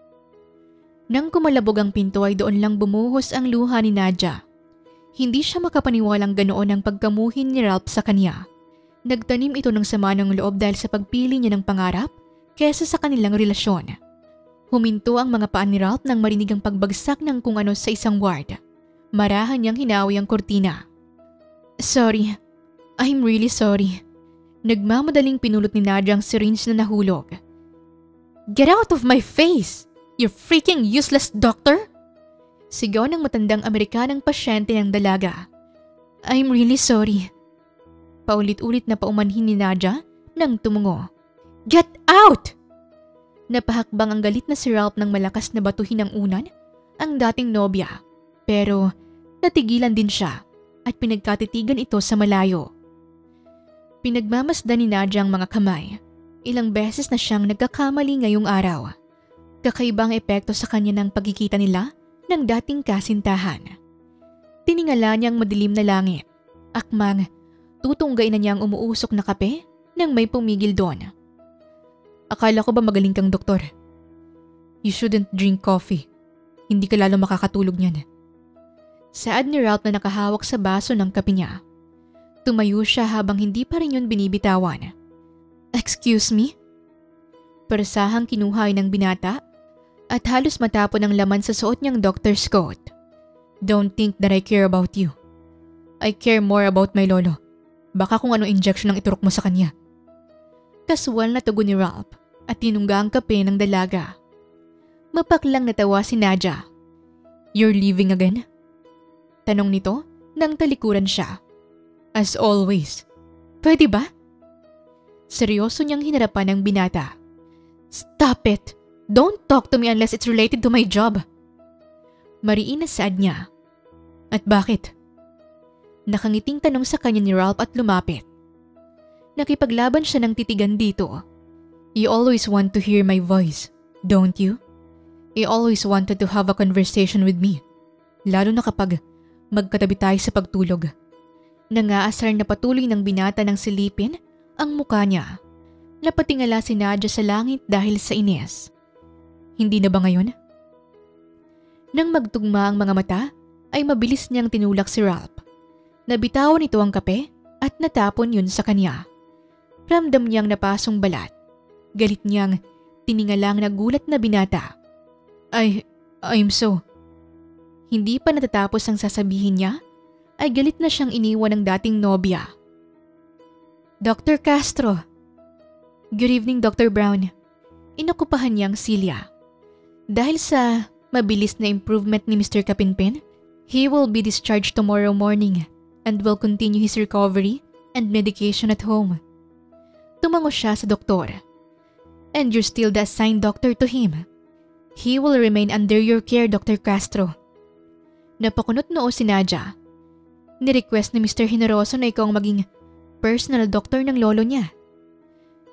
Nang kumalabog ang pinto ay doon lang bumuhos ang luha ni Nadia. Hindi siya makapaniwalang ganoon ang pagkamuhin ni Ralph sa kanya. Nagtanim ito ng sama ng loob dahil sa pagpili niya ng pangarap kesa sa kanilang relasyon. Huminto ang mga paan ni Ralph nang marinig ang pagbagsak ng kung ano sa isang ward. Marahan niyang hinawi ang kurtina. Sorry. I'm really sorry. Nagmamadaling pinulot ni Nadia ang syringe na nahulog. Get out of my face! You freaking useless doctor! Sigaw ng matandang Amerikanang pasyente ng dalaga. I'm really sorry. Paulit-ulit na paumanhin ni Nadia nang tumungo. Get out! Napahakbang ang galit na si Ralph nang malakas na batuhin ng unan ang dating nobya. Pero natigilan din siya at pinagkatitigan ito sa malayo. Pinagmamasdan ni Nadia ang mga kamay. Ilang beses na siyang nagkakamali ngayong araw. Kakaibang epekto sa kanya ng pagkikita nila ng dating kasintahan. Tiningala niya ang madilim na langit. Akmang tutunggain na niya ang umuusok na kape nang may pumigil doon. Akala ko ba magaling kang doktor? You shouldn't drink coffee. Hindi ka lalo makakatulog niyan. Saad ni Ralph na nakahawak sa baso ng kape niya. Tumayo siya habang hindi pa rin yun binibitawan. Excuse me? Persahang kinuha ng binata at halos matapon ang laman sa suot niyang doctor's coat. Don't think that I care about you. I care more about my lolo. Baka kung ano injection ang iturok mo sa kanya. Kaswal na tugon ni Ralph at tinungga ang kape ng dalaga. Mapaklang natawa si Nadia. You're leaving again? Tanong nito nang talikuran siya. As always. Pwede ba? Seryoso niyang hinarapan ng binata. Stop it! Don't talk to me unless it's related to my job. Mariin na saad niya. At bakit? Nakangiting tanong sa kanya ni Ralph at lumapit. Nakipaglaban siya ng titigan dito. You always want to hear my voice, don't you? You always wanted to have a conversation with me. Lalo na kapag magkatabi tayo sa pagtulog. Nangaasar na patuloy ng binata ng silipin ang muka niya. Napatingala si Nadia sa langit dahil sa ines. Hindi na ba ngayon? Nang magtugma ang mga mata, ay mabilis niyang tinulak si Ralph. Nabitawan ito ang kape at natapon yun sa kanya. Ramdam niyang napasong balat. Galit niyang tiningalang nagulat na binata. I, I'm so... Hindi pa natatapos ang sasabihin niya, ay galit na siyang iniwan ng dating nobya. Doctor Castro. Good evening, Doctor Brown. Inokupahan niyang Celia. Dahil sa mabilis na improvement ni Mister Kapinpin, he will be discharged tomorrow morning and will continue his recovery and medication at home. Tumango siya sa doktor. And you're still the assigned doctor to him. He will remain under your care, Doctor Castro. Napakunot noo si Nadia. Ni-request ni Mister Generoso na ikaw ang maging personal doctor ng lolo niya.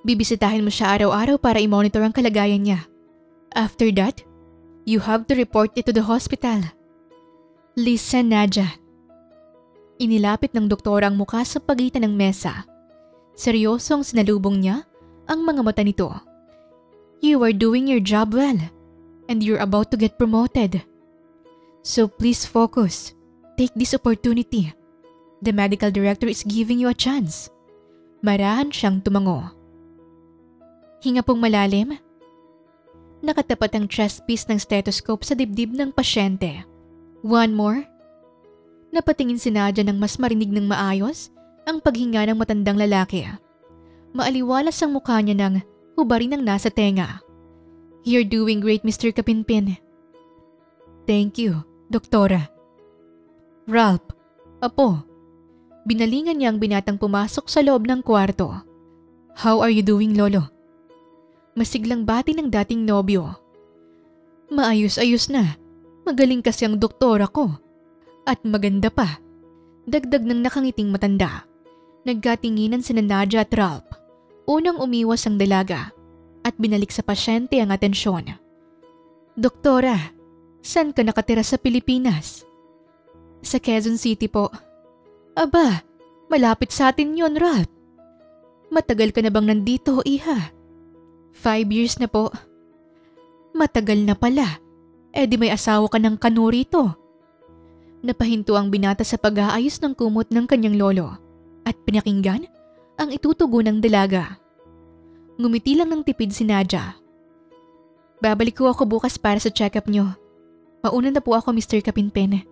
Bibisitahin mo siya araw-araw para i-monitor ang kalagayan niya. After that, you have to report it to the hospital. Listen, Nadia. Inilapit ng doktora ang mukha sa pagitan ng mesa. Seryosong sinalubong niya ang mga mata nito. You are doing your job well, and you're about to get promoted. So please focus. Take this opportunity. The medical director is giving you a chance. Marahan siyang tumango. Hinga pong malalim. Nakatapat ang chest piece ng stethoscope sa dibdib ng pasyente. One more. Napatingin si Nadia nang mas marinig ng maayos ang paghinga ng matandang lalaki. Maaliwalas ang mukha niya nang hubarin ang nasa tenga. You're doing great, Mister Kapinpin. Thank you, Doktora. Ralph, apo. Binalingan niya ang binatang pumasok sa loob ng kwarto. How are you doing, Lolo? Masiglang bati ng dating nobyo. Maayos-ayos na. Magaling kasi ang doktora ko. At maganda pa. Dagdag ng nakangiting matanda. Nagkatinginan sina Nadia at Ralph. Unang umiwas ang dalaga at binalik sa pasyente ang atensyon. Doktora, saan ka nakatira sa Pilipinas? Sa Quezon City po. Aba, malapit sa atin yon, Ralph. Matagal ka na bang nandito, iha? Five years na po. Matagal na pala. Eh di may asawa ka ng kanu rito. Napahinto ang binata sa pag-aayos ng kumot ng kanyang lolo at pinakinggan ang itutugo ng dalaga. Ngumiti lang ng tipid si Nadia. Babalik ko ako bukas para sa check-up nyo. Mauna na po ako, Mister Kapinpen.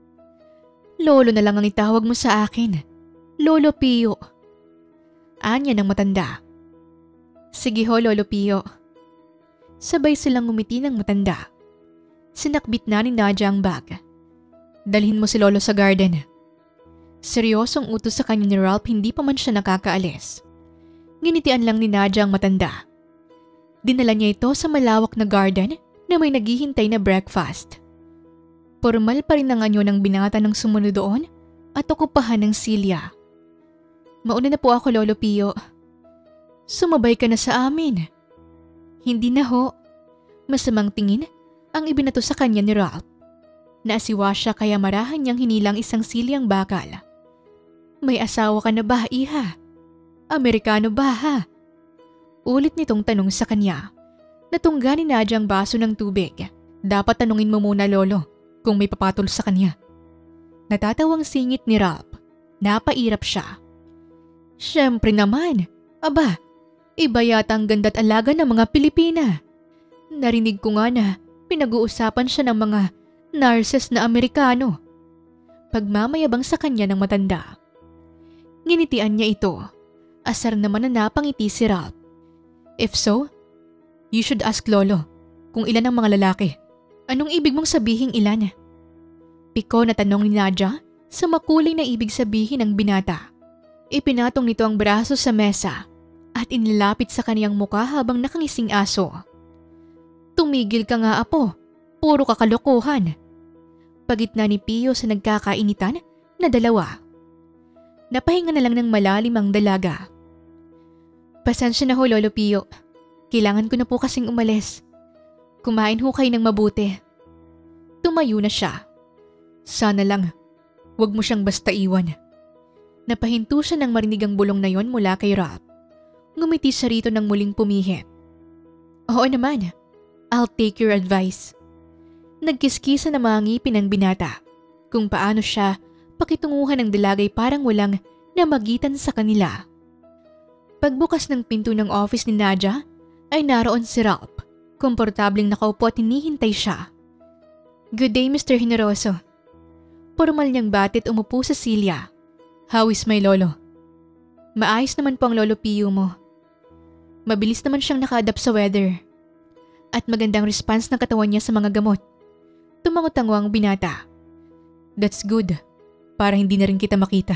Lolo na lang ang itawag mo sa akin. Lolo Pio. Anya ng matanda. Sige ho, Lolo Pio. Sabay silang ngumiti ng matanda. Sinakbit na ni Nadia ang bag. Dalhin mo si Lolo sa garden. Seryosong utos sa kanya ni Ralph, hindi pa man siya nakakaalis. Nginitian lang ni Nadia ang matanda. Dinala niya ito sa malawak na garden na may naghihintay na breakfast. Formal pa rin ang anyo ng binata ng sumunod doon at okupahan ng silya. Mauna na po ako, Lolo Pio. Sumabay ka na sa amin. Hindi na ho. Masamang tingin ang ibinato sa kanya ni Ralph. Naasiwa siya kaya marahan niyang hinilang isang silyang bakal. May asawa ka na ba, iha? Amerikano ba, ha? Ulit nitong tanong sa kanya. Natungga ni Nadia ang baso ng tubig. Dapat tanungin mo muna, Lolo, kung may papatol sa kanya. Natatawang singit ni Ralph. Napairap siya. Siyempre naman. Aba, iba yata ang ganda't alaga ng mga Pilipina. Narinig ko nga na pinag-uusapan siya ng mga nurses na Amerikano. Pagmamayabang sa kanya ng matanda. Nginitian niya ito. Asar naman na napangiti si Ralph. If so, you should ask Lolo kung ilan ang mga lalaki. Anong ibig mong sabihing ilan? Piko na tanong ni Nadia sa makulay na ibig sabihin ng binata. Ipinatong nito ang braso sa mesa at inilapit sa kaniyang mukha habang nakangising aso. Tumigil ka nga, apo. Puro kakalokohan. Pagitna ni Pio sa nagkakainitan na dalawa. Napahinga na lang ng malalim ang dalaga. Pasensya na ho, Lolo Pio. Kailangan ko na po kasing umalis. Kumain ho kayo ng mabuti. Tumayo na siya. Sana lang, wag mo siyang basta iwan. Napahinto siya nang marinig ang bulong na yon mula kay Ralph. Ngumiti siya rito nang muling pumihit. Oo naman, I'll take your advice. Nagkiskisa na mga ngipin ng binata. Kung paano siya pakitunguhan ng dalagay parang walang namagitan sa kanila. Pagbukas ng pinto ng office ni Nadia ay naroon si Ralph. Komportabling nakaupo at hinihintay siya. Good day, Mister Generoso. Formal niyang batit umupo sa silya. How is my lolo? Maayos naman po ang Lolo Pio mo. Mabilis naman siyang naka-adapt sa weather. At magandang response ng katawan niya sa mga gamot. Tumango-tango ang binata. That's good. Para hindi na rin kita makita.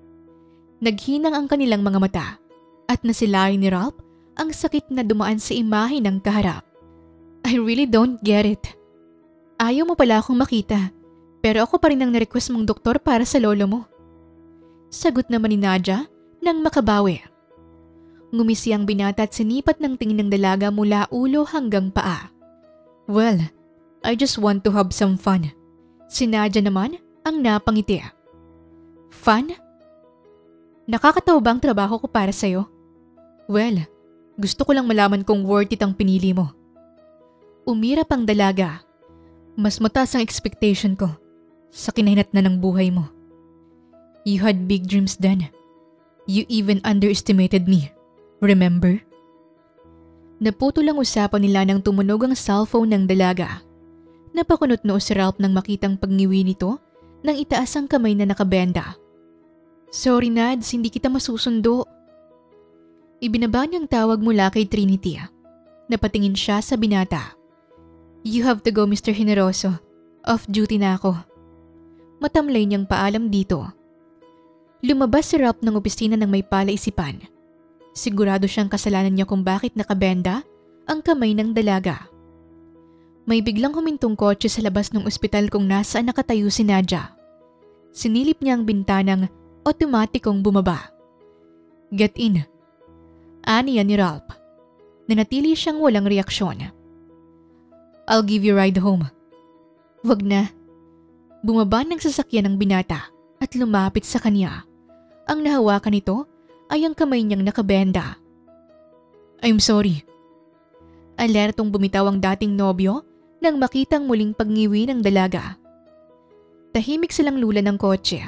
Naghinang ang kanilang mga mata at nasilayan ni Ralph ang sakit na dumaan sa imahe ng kaharap. I really don't get it. Ayaw mo pala akong makita pero ako pa rin ang na-request mong doktor para sa lolo mo. Sagot naman ni Nadia nang makabawi. Ngumisi ang binata at sinipat ng tingin ng dalaga mula ulo hanggang paa. Well, I just want to have some fun. Si Nadia naman ang napangiti. Fun? Nakakatawa ba ang trabaho ko para sa'yo? Well, gusto ko lang malaman kung worth it ang pinili mo. Umirap ang dalaga. Mas mataas ang expectation ko sa kinahinatnan ng buhay mo. You had big dreams then. You even underestimated me. Remember? Naputol ang usapan nila nang tumunog ang cellphone ng dalaga. Napakunot noo si Ralph nang makitang pagngiwi nito nang itaas ang kamay na nakabenda. Sorry Nads, hindi kita masusundo. Ibinaba niyang tawag mula kay Trinity. Napatingin siya sa binata. You have to go, Mister Generoso. Off duty na ako. Matamlay niyang paalam dito. Lumabas si Ralph ng opisina ng may palaisipan. Sigurado siyang kasalanan niya kung bakit nakabenda ang kamay ng dalaga. May biglang humintong kotse sa labas ng ospital kung nasaan nakatayo si Nadia. Sinilip niya ang bintanang otomatikong bumaba. Get in. Aniya ni Ralph. Nanatili siyang walang reaksyon. I'll give you a ride home. Wag na. Bumaba ng sasakyan ng binata at lumapit sa kanya. Ang nahawakan nito ay ang kamay niyang nakabenda. I'm sorry. Alertong bumitaw ang dating nobyo nang makitang muling pagngiwi ng dalaga. Tahimik silang lula ng kotse.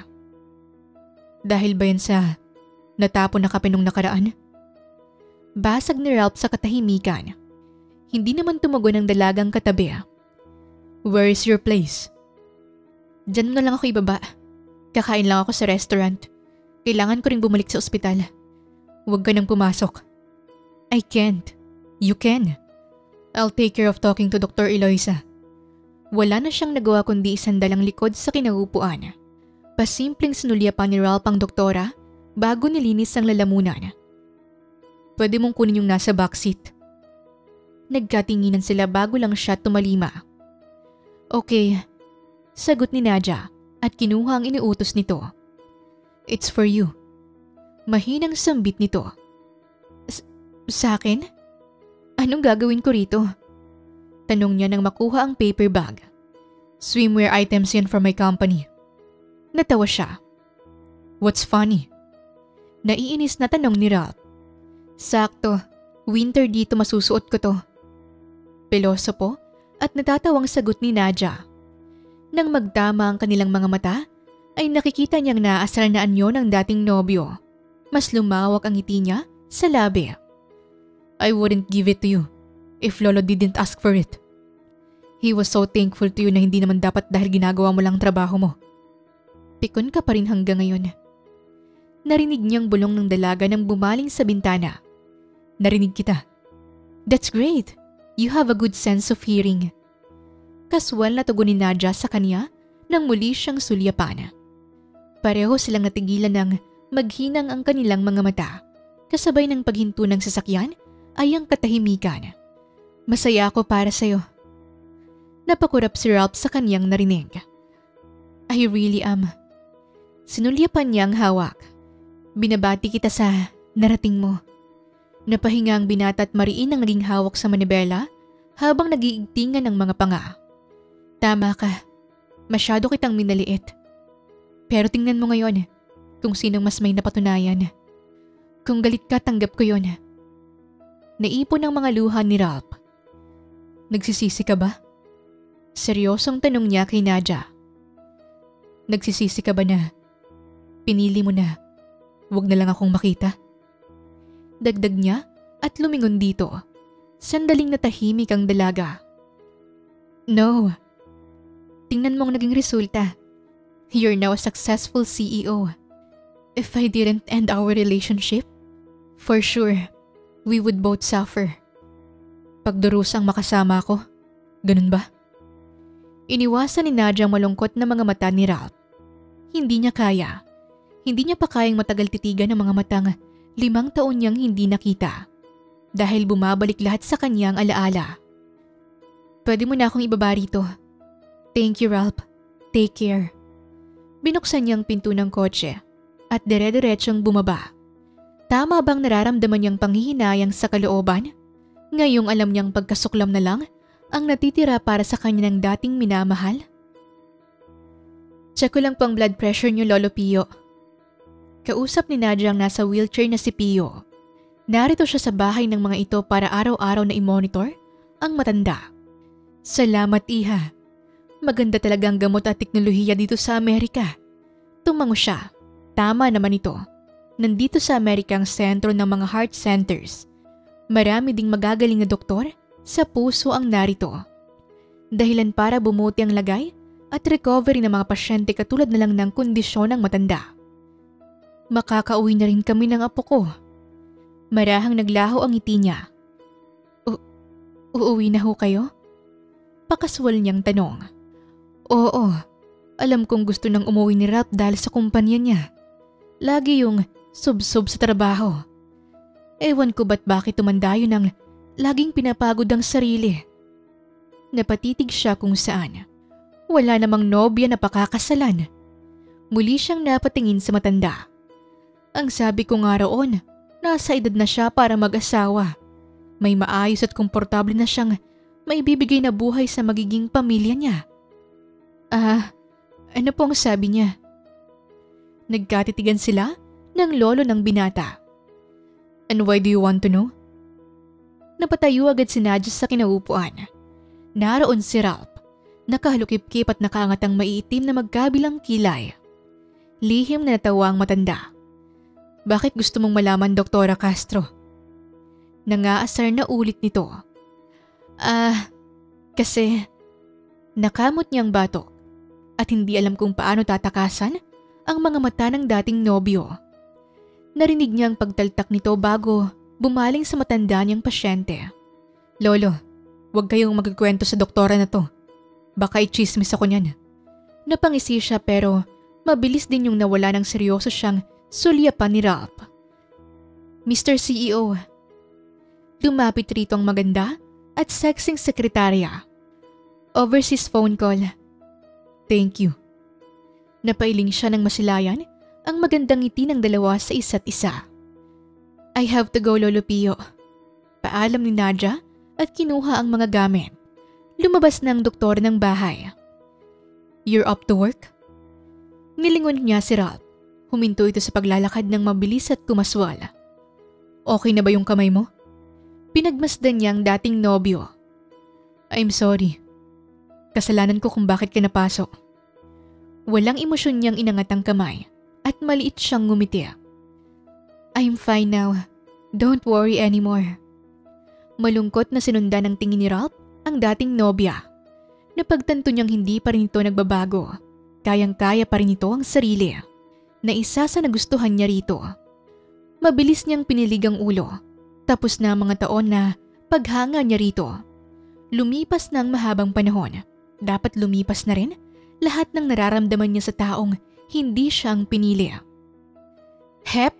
Dahil ba yan sa natapon na kape nung nakaraan? Basag ni Ralph sa katahimikan. Hindi naman tumugon ang dalagang katabi. Where is your place? Diyan na lang ako ibaba. Kakain lang ako sa restaurant. Kailangan ko ring bumalik sa ospital. Huwag ka nang pumasok. I can't. You can. I'll take care of talking to Doctor Eloisa. Wala na siyang nagawa kundi isandalang likod sa kinaupuan. Pasimpleng sinulyapan ni Ralph ang doktora bago nilinis ang lalamunan. Pwede mong kunin yung nasa backseat. Nagkatinginan sila bago lang siya tumalima. Okay, sagot ni Nadia at kinuha ang iniutos nito. It's for you. Mahinang sambit nito. S- sa akin? Anong gagawin ko rito? Tanong niya nang makuha ang paper bag. Swimwear items yan from my company. Natawa siya. What's funny? Naiinis na tanong ni Ralph. Sakto, winter dito masusuot ko to. Pilosopo at natatawang sagot ni Nadia. Nang magtama ang kanilang mga mata, ay nakikita niyang naasar na anyo ng dating nobyo. Mas lumawak ang ngiti niya sa labi. I wouldn't give it to you if Lolo didn't ask for it. He was so thankful to you na hindi naman dapat dahil ginagawa mo lang trabaho mo. Pikon ka pa rin hanggang ngayon. Narinig niyang bulong ng dalaga nang bumaling sa bintana. Narinig kita. That's great. You have a good sense of hearing. Kaswal na tugon ni Nadia sa kanya nang muli siyang sulyapan. Pareho silang natigilan ng maghinang ang kanilang mga mata. Kasabay ng paghinto ng sasakyan ay ang katahimikan. Masaya ako para sa'yo. Napakurap si Ralph sa kanyang narinig. I really am. Sinulyapan niya ang hawak. Binabati kita sa narating mo. Napahinga ang binata at mariin ang naging hawak sa manibela habang nagiigtingan ng mga panga. Tama ka. Masyado kitang minaliit. Pero tingnan mo ngayon kung sinong mas may napatunayan. Kung galit ka, tanggap ko yon. Naipon ang mga luha ni Ralph. Nagsisisi ka ba? Seryosong tanong niya kay Nadia. Nagsisisi ka ba na pinili mo na wag na lang akong makita? Dagdag niya at lumingon dito. Sandaling natahimik ang dalaga. No. Tingnan mo ang naging resulta. You're now a successful C E O. If I didn't end our relationship, for sure, we would both suffer. Pagdurusang makasama ako, ganun ba? Iniwasan ni Nadia ang malungkot na mga mata ni Ralph. Hindi niya kaya. Hindi niya pa kayang matagal titigan ang mga matang limang taon niyang hindi nakita. Dahil bumabalik lahat sa kanyang alaala. Pwede mo na akong ibaba rito. Thank you, Ralph. Take care. Binuksan niyang pinto ng kotse at dire-diretsong bumaba. Tama bang nararamdaman niyang panghihinayang sa kalooban? Ngayong alam niyang pagkasuklam na lang ang natitira para sa kanya ng dating minamahal? Check ko lang pang blood pressure niyo, Lolo Pio. Kausap ni Nadia ang nasa wheelchair na si Pio. Narito siya sa bahay ng mga ito para araw-araw na i-monitor ang matanda. Salamat, Iha. Maganda talaga ang gamot at teknolohiya dito sa Amerika. Tumango siya. Tama naman ito. Nandito sa Amerika ang sentro ng mga heart centers. Marami ding magagaling na doktor sa puso ang narito. Dahilan para bumuti ang lagay at recovery ng mga pasyente katulad na lang ng kondisyon ng matanda. Makakauwi na rin kami ng apo ko. Marahang naglaho ang ngiti niya. U- uuwi na ho kayo? Pakaswal niyang tanong. Oo, alam kong gusto nang umuwi ni Ralph dahil sa kumpanya niya. Lagi yung sub-sub sa trabaho. Ewan ko ba't bakit tumanda yun ang laging pinapagod ang sarili. Napatitig siya kung saan. Wala namang nobya na pakakasalan. Muli siyang napatingin sa matanda. Ang sabi ko nga roon, nasa edad na siya para mag-asawa. May maayos at komportable na siyang maibibigay na buhay sa magiging pamilya niya. Ah, ano pong sabi niya? Nagkatitigan sila ng lolo ng binata. And why do you want to know? Napatayo agad si Nadia sa kinaupuan. Naroon si Ralph. Nakahalukip-kip at nakaangat ang maiitim na magkabilang kilay. Lihim na natawa ang matanda. Bakit gusto mong malaman, Doktora Castro? Nangaasar na ulit nito. Ah, kasi nakamot niyang batok at hindi alam kung paano tatakasan ang mga mata ng dating nobyo. Narinig niyang pagtaltak nito bago bumaling sa matanda niyang pasyente. Lolo, huwag kayong magkikwento sa doktora na to. Baka i-chismis ako niyan. Napangisi siya pero mabilis din yung nawala ng seryoso siyang sulyapan ni Ralph. Mister C E O, lumapit rito ang maganda at sexing sekretarya. Overseas phone call. Thank you. Napailing siya ng masilayan ang magandang ngiti ng dalawa sa isa't isa. I have to go, Lolo Pio. Paalam ni Nadia at kinuha ang mga gamit. Lumabas na ang doktor ng bahay. You're up to work? Nilingon niya si Ralph. Huminto ito sa paglalakad ng mabilis at kumaswal. Okay na ba yung kamay mo? Pinagmasdan niya ang dating nobyo. I'm sorry. Kasalanan ko kung bakit ka napasok. Walang emosyon niyang inangat ang kamay at maliit siyang ngumiti. I'm fine now. Don't worry anymore. Malungkot na sinundan ng tingin ni Ralph ang dating nobya. Napagtanto niyang hindi pa rin ito nagbabago. Kayang-kaya pa rin ito ang sarili. Na isa sa nagustuhan niya rito. Mabilis niyang pinilig ang ulo. Tapos na ang mga taon na paghanga niya rito. Lumipas na ang mahabang panahon. Dapat lumipas na rin lahat ng nararamdaman niya sa taong hindi siya ang pinili. Hep?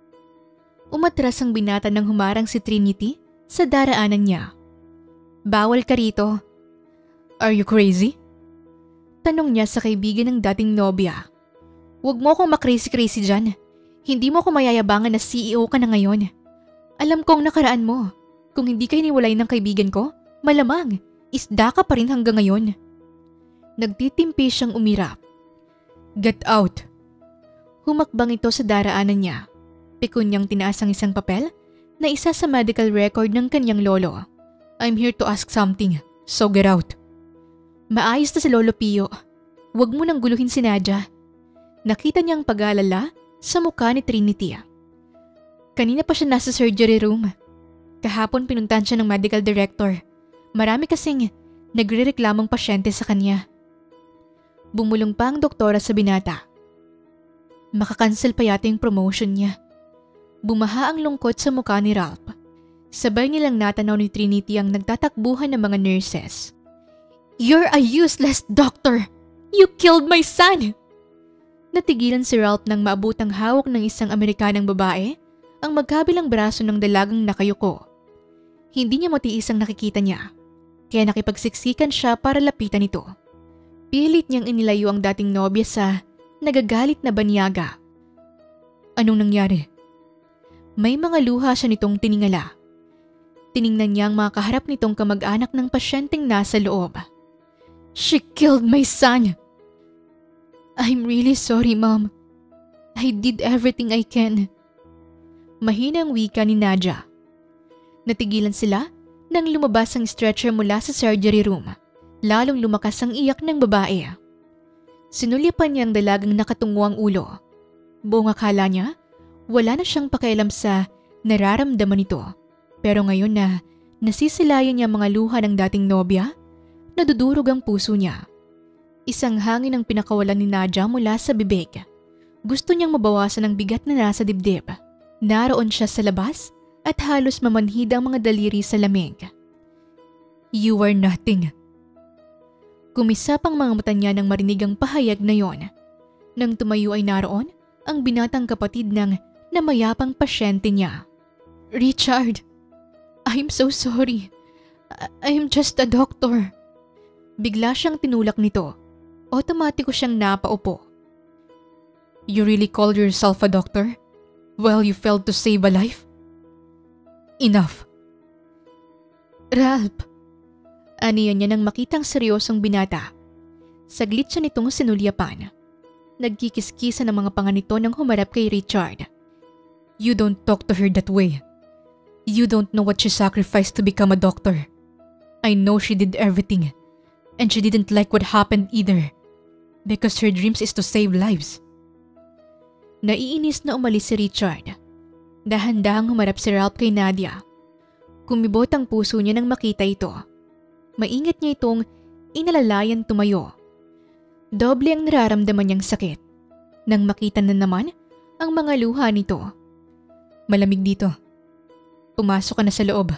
Umatras ang binata nang humarang si Trinity sa daraanan niya. Bawal ka rito. Are you crazy? Tanong niya sa kaibigan ng dating nobya. Huwag mo akong makrazy-crazy dyan. Hindi mo ako mayayabangan na C E O ka na ngayon. Alam kong nakaraan mo. Kung hindi ka hiniwalay ng kaibigan ko, malamang, isda ka pa rin hanggang ngayon. Nagtitimpi siyang umirap. Get out. Humakbang ito sa daraanan niya. Pikon niyang tinaas ang isang papel na isa sa medical record ng kanyang lolo. I'm here to ask something, so get out. Maayos na si Lolo Pio. Huwag mo nang guluhin si Nadia. Nakita niyang pag-aalala sa mukha ni Trinity. Kanina pa siya nasa surgery room. Kahapon pinuntahan siya ng medical director. Marami kasing nagrereklamong pasyente sa kanya. Bumulong pa ang doktora sa binata. Makakancel pa yata yung promotion niya. Bumaha ang lungkot sa mukha ni Ralph. Sabay nilang natanaw ni Trinity ang nagtatakbuhan ng mga nurses. You're a useless doctor! You killed my son! Natigilan si Ralph nang maabutang hawak ng isang Amerikanang babae ang magkabilang braso ng dalagang nakayuko. Hindi niya matiis ang nakikita niya, kaya nakipagsiksikan siya para lapitan ito. Pilit niyang inilayo ang dating nobya sa nagagalit na banyaga. Anong nangyari? May mga luha siya nitong tiningala. Tiningnan niya ang mga kaharap nitong kamag-anak ng pasyenteng nasa loob. She killed my son. I'm really sorry, Mom. I did everything I can. Mahinang wika ni Nadia. Natigilan sila nang lumabas ang stretcher mula sa surgery room. Lalong lumakas ang iyak ng babae. Sinulyapan niya ang dalagang nakatungo ang ulo. Buong akala niya, wala na siyang pakialam sa nararamdaman nito. Pero ngayon na nasisilayan niya mga luha ng dating nobya, nadudurog ang puso niya. Isang hangin ang pinakawalan ni Nadia mula sa bibig. Gusto niyang mabawasan ang bigat na nasa dibdib. Naroon siya sa labas at halos mamanhid ang mga daliri sa lamig. You are nothing. Kumisap ang mga mata niya nang marinig ang pahayag na yon. Nang tumayo ay naroon ang binatang kapatid ng namayapang pasyente niya. Richard, I'm so sorry. I- I'm just a doctor. Bigla siyang tinulak nito. Otomatiko siyang napaupo. You really call yourself a doctor? Well, you failed to save a life? Enough. Ralph. Aniya niya nang makitang seryosong binata. Saglit siya nitong sinulyapan. Nagkikiskisa ng mga panga nito nang humarap kay Richard. You don't talk to her that way. You don't know what she sacrificed to become a doctor. I know she did everything. And she didn't like what happened either. Because her dreams is to save lives. Naiinis na umalis si Richard. Dahan-dahang humarap si Ralph kay Nadia. Kumibot ang puso niya nang makita ito. Maingat niya itong inalalayan tumayo. Doble ang nararamdaman niyang sakit. Nang makita na naman ang mga luha nito. Malamig dito. Pumasok ka na sa loob.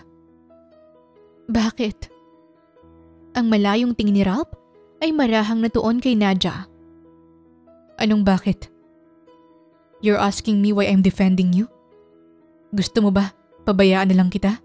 Bakit? Ang malayong tingin ni Ralph ay marahang natuon kay Nadia. Anong bakit? You're asking me why I'm defending you? Gusto mo ba pabayaan na lang kita?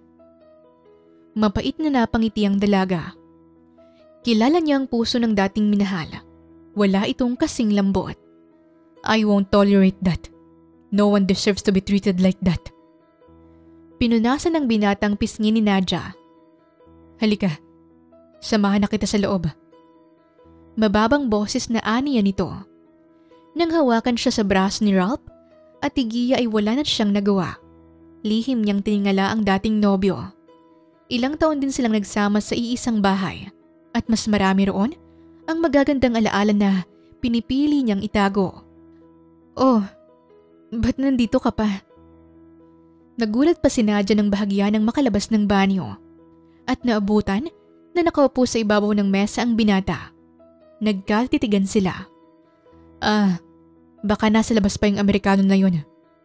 Mapait na napangiti ang dalaga. Kilala niya ang puso ng dating minahal. Wala itong kasing lambot. I won't tolerate that. No one deserves to be treated like that. Pinunasan ng binatang pisngi ni Nadia. Halika, samahan na kita sa loob. Mababang boses na aniya nito. Nang hawakan siya sa braso ni Ralph, at tigiya ay wala na siyang nagawa. Lihim niyang tiningala ang dating nobyo. Ilang taon din silang nagsama sa iisang bahay at mas marami roon ang magagandang alaala na pinipili niyang itago. Oh, ba't nandito ka pa? Nagulat pa si Nadia ng bahagya ng makalabas ng banyo at naabutan na nakaupo sa ibabaw ng mesa ang binata. Nagkatitigan sila. Ah, baka nasa labas pa yung Amerikano na yun.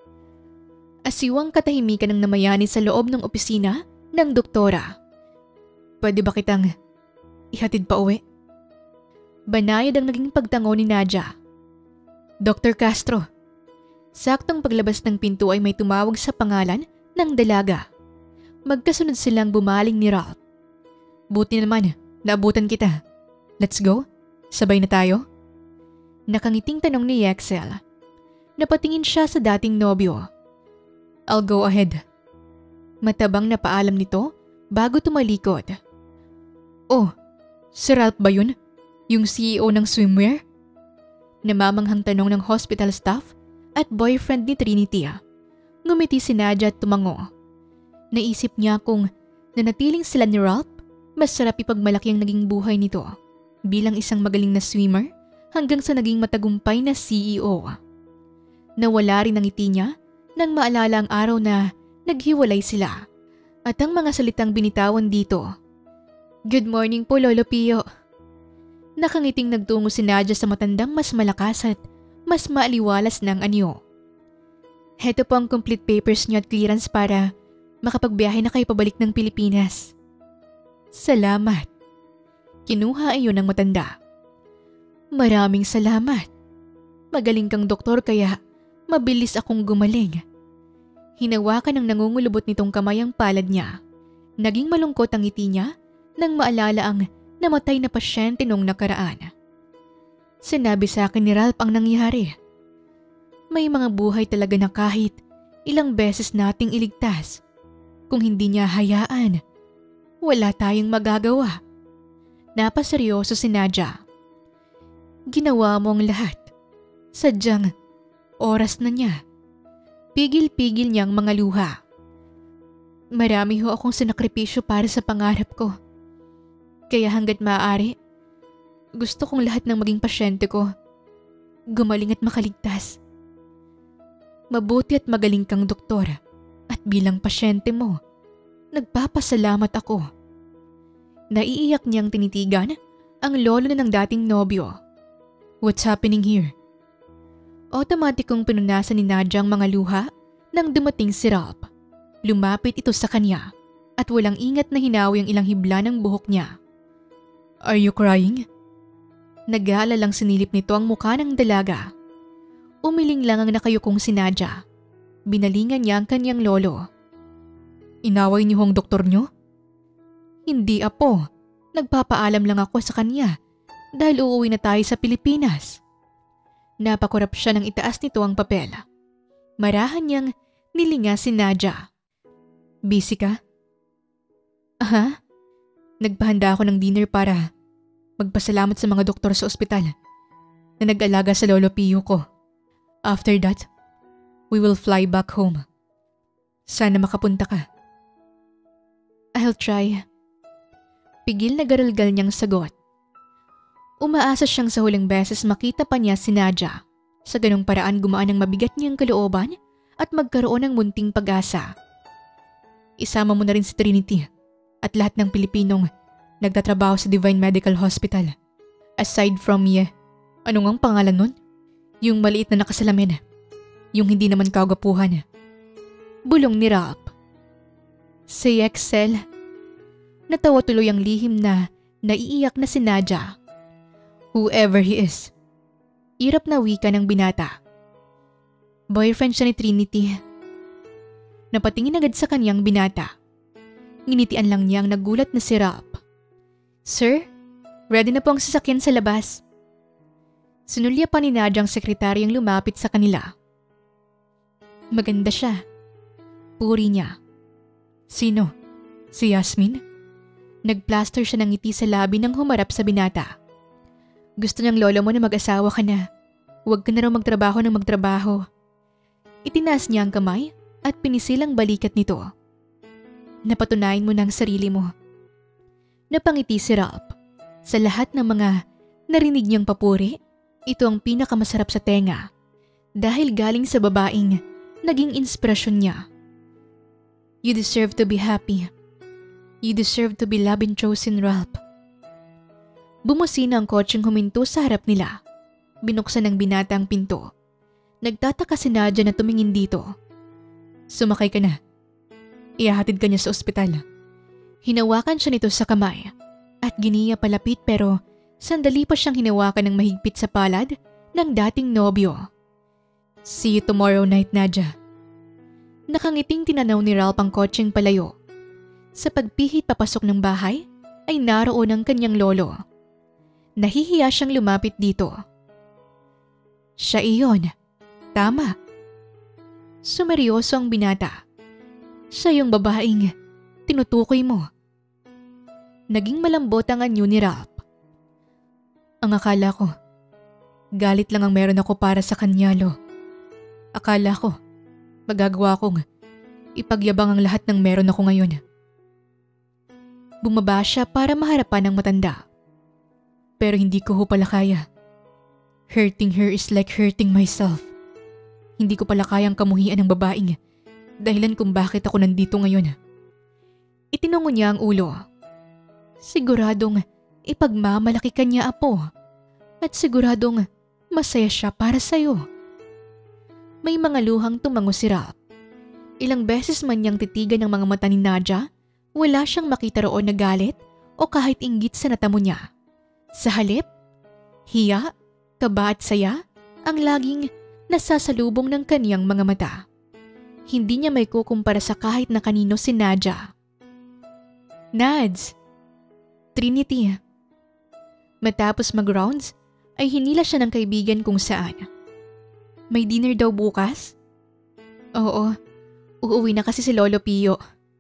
Asiwang katahimikan ng namayani sa loob ng opisina ng doktora. Pwede ba kitang ihatid pa uwi? Banayad ang naging pagtango ni Nadia. Doctor Castro. Saktong paglabas ng pinto ay may tumawag sa pangalan ng dalaga. Magkasunod silang bumaling ni Ralph. Buti naman, naabutan kita. Let's go? Sabay na tayo? Nakangiting tanong ni Yexel. Napatingin siya sa dating nobyo. I'll go ahead. Matabang na paalam nito bago tumalikod. Oh, si Ralph ba yun? Yung C E O ng swimwear? Namamanghang tanong ng hospital staff at boyfriend ni Trinity. Ngumiti si Nadia at tumango. Naisip niya kung nanatiling sila ni Ralph, masarap ipagmalaki ang naging buhay nito bilang isang magaling na swimmer hanggang sa naging matagumpay na C E O. Nawala rin ang ngiti niya nang maalala ang araw na naghiwalay sila at ang mga salitang binitawan dito. Good morning po, Lolo Pio. Nakangiting nagtungo si Nadia sa matandang mas malakas at mas maaliwalas ng anyo. Heto po ang complete papers niyo at clearance para makapagbiyahe na kayo pabalik ng Pilipinas. Salamat. Kinuha iyon ng matanda. Maraming salamat. Magaling kang doktor kaya mabilis akong gumaling. Hinawakan ng nangungulubot nitong kamay ang palad niya. Naging malungkot ang ngiti niya nang maalala ang namatay na pasyente nung nakaraan. Sinabi sa akin ni Ralph ang nangyari. May mga buhay talaga na kahit ilang beses nating iligtas. Kung hindi niya hayaan, wala tayong magagawa. Napaseryoso si Nadia. Ginawa mo ang lahat. Sadyang oras na niya. Pigil-pigil niyang mga luha. Marami ho akong sinakripisyo para sa pangarap ko. Kaya hanggat maaari, gusto kong lahat ng maging pasyente ko gumaling at makaligtas. Mabuti at magaling kang doktor at bilang pasyente mo, nagpapasalamat ako. Naiiyak niyang tinitigan ang lolo na ng dating nobyo. What's happening here? Otomatikong pinunasan ni Nadia ang mga luha nang dumating si Ralph. Lumapit ito sa kanya at walang ingat na hinawi ang ilang hibla ng buhok niya. Are you crying? Nag-aalalang sinilip nito ang mukha ng dalaga. Umiling lang ang nakayukong si Nadia. Binalingan niya ang kanyang lolo. Inaway niyo ang doktor niyo? Hindi apo. Nagpapaalam lang ako sa kanya dahil uuwi na tayo sa Pilipinas. Napakurap siya nang itaas nito ang papel. Marahan niyang nilinga si Nadia. Busy ka? Aha? Nagpahanda ako ng dinner para magpasalamat sa mga doktor sa ospital na nag-alaga sa lolo Pio ko. After that, we will fly back home. Sana makapunta ka. I'll try. Pigil na garalgal niyang sagot. Umaasa siyang sa huling beses makita pa niya si Nadia. Sa ganong paraan gumaan ang mabigat niyang kalooban at magkaroon ng munting pag-asa. Isama mo na rin si Trinity at lahat ng Pilipinong nagtatrabaho sa Divine Medical Hospital. Aside from ye, ano ngang pangalan nun? Yung maliit na nakasalamin. Yung hindi naman kagapuhan. Bulong ni Ralph. Si Excel. Natawa tuloy ang lihim na naiiyak na si Nadia. Whoever he is. Irap na wika ng binata. Boyfriend siya ni Trinity. Napatingin agad sa kanyang binata. Nginitian lang niya ang nagulat na si Ralph. Sir, ready na po ang sasakyan sa labas. Sinulya pa ni Nadia ang sekretaryang lumapit sa kanila. Maganda siya. Puri niya. Sino? Si Yasmin? Nagplaster siya ng ngiti sa labi nang humarap sa binata. Gusto niyang lolo mo na mag-asawa ka na. Huwag ka na raw magtrabaho ng magtrabaho. Itinaas niya ang kamay at pinisilang balikat nito. Napatunayan mo na ang sarili mo. Napangiti si Ralph. Sa lahat ng mga narinig niyang papuri, ito ang pinakamasarap sa tenga dahil galing sa babaeng naging inspirasyon niya. You deserve to be happy. You deserve to be loved and chosen, Ralph. Bumusina ang kotseng huminto sa harap nila. Binuksan ng binata ang pinto. Nagtataka si Nadia na tumingin dito. Sumakay ka na. Ihahatid ka niya sa ospital. Hinawakan siya nito sa kamay at giniya palapit pero sandali pa siyang hinawakan ng mahigpit sa palad ng dating nobyo. See you tomorrow night, Nadia. Nakangiting tinanaw ni Ralph ang kotseng palayo. Sa pagpihit papasok ng bahay ay naroon ang kanyang lolo. Nahihiya siyang lumapit dito. Siya iyon. Tama. Sumeryoso ang binata. Siya yung babaeng tinutukoy mo. Naging malambot ang anyo ni Ralph. Ang akala ko, galit lang ang meron ako para sa kanya, lo. Akala ko, magagawa kong ipagyabang ang lahat ng meron ako ngayon. Bumaba siya para maharapan ng matanda. Pero hindi ko ho pala kaya. Hurting her is like hurting myself. Hindi ko pala kayang kamuhian ng babaeng dahilan kung bakit ako nandito ngayon. Itinungo niya ang ulo. Siguradong ipagmamalaki ka niya, apo. At siguradong masaya siya para sa'yo. May mga luhang tumango si Ralph. Ilang beses man niyang titigan ng mga mata ni Nadia, wala siyang makita roon na galit o kahit inggit sa natamo niya. Sa halip, hiya, kaba at saya ang laging nasasalubong ng kaniyang mga mata. Hindi niya may kukumpara sa kahit na kanino si Nadia. Nads! Trinity. Matapos mag-rounds, ay hinila siya ng kaibigan kung saan. May dinner daw bukas? Oo, Uuwi na kasi si Lolo Pio.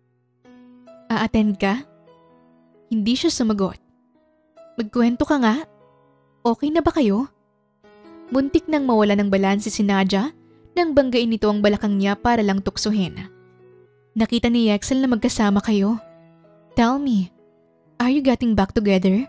A-attend ka? Hindi siya sumagot. Magkwento ka nga. Okay na ba kayo? Muntik nang mawala ng balanse si Nadia nang banggain nito ang balakang niya para lang tuksuhin. Nakita ni Yexel na magkasama kayo. Tell me, are you getting back together?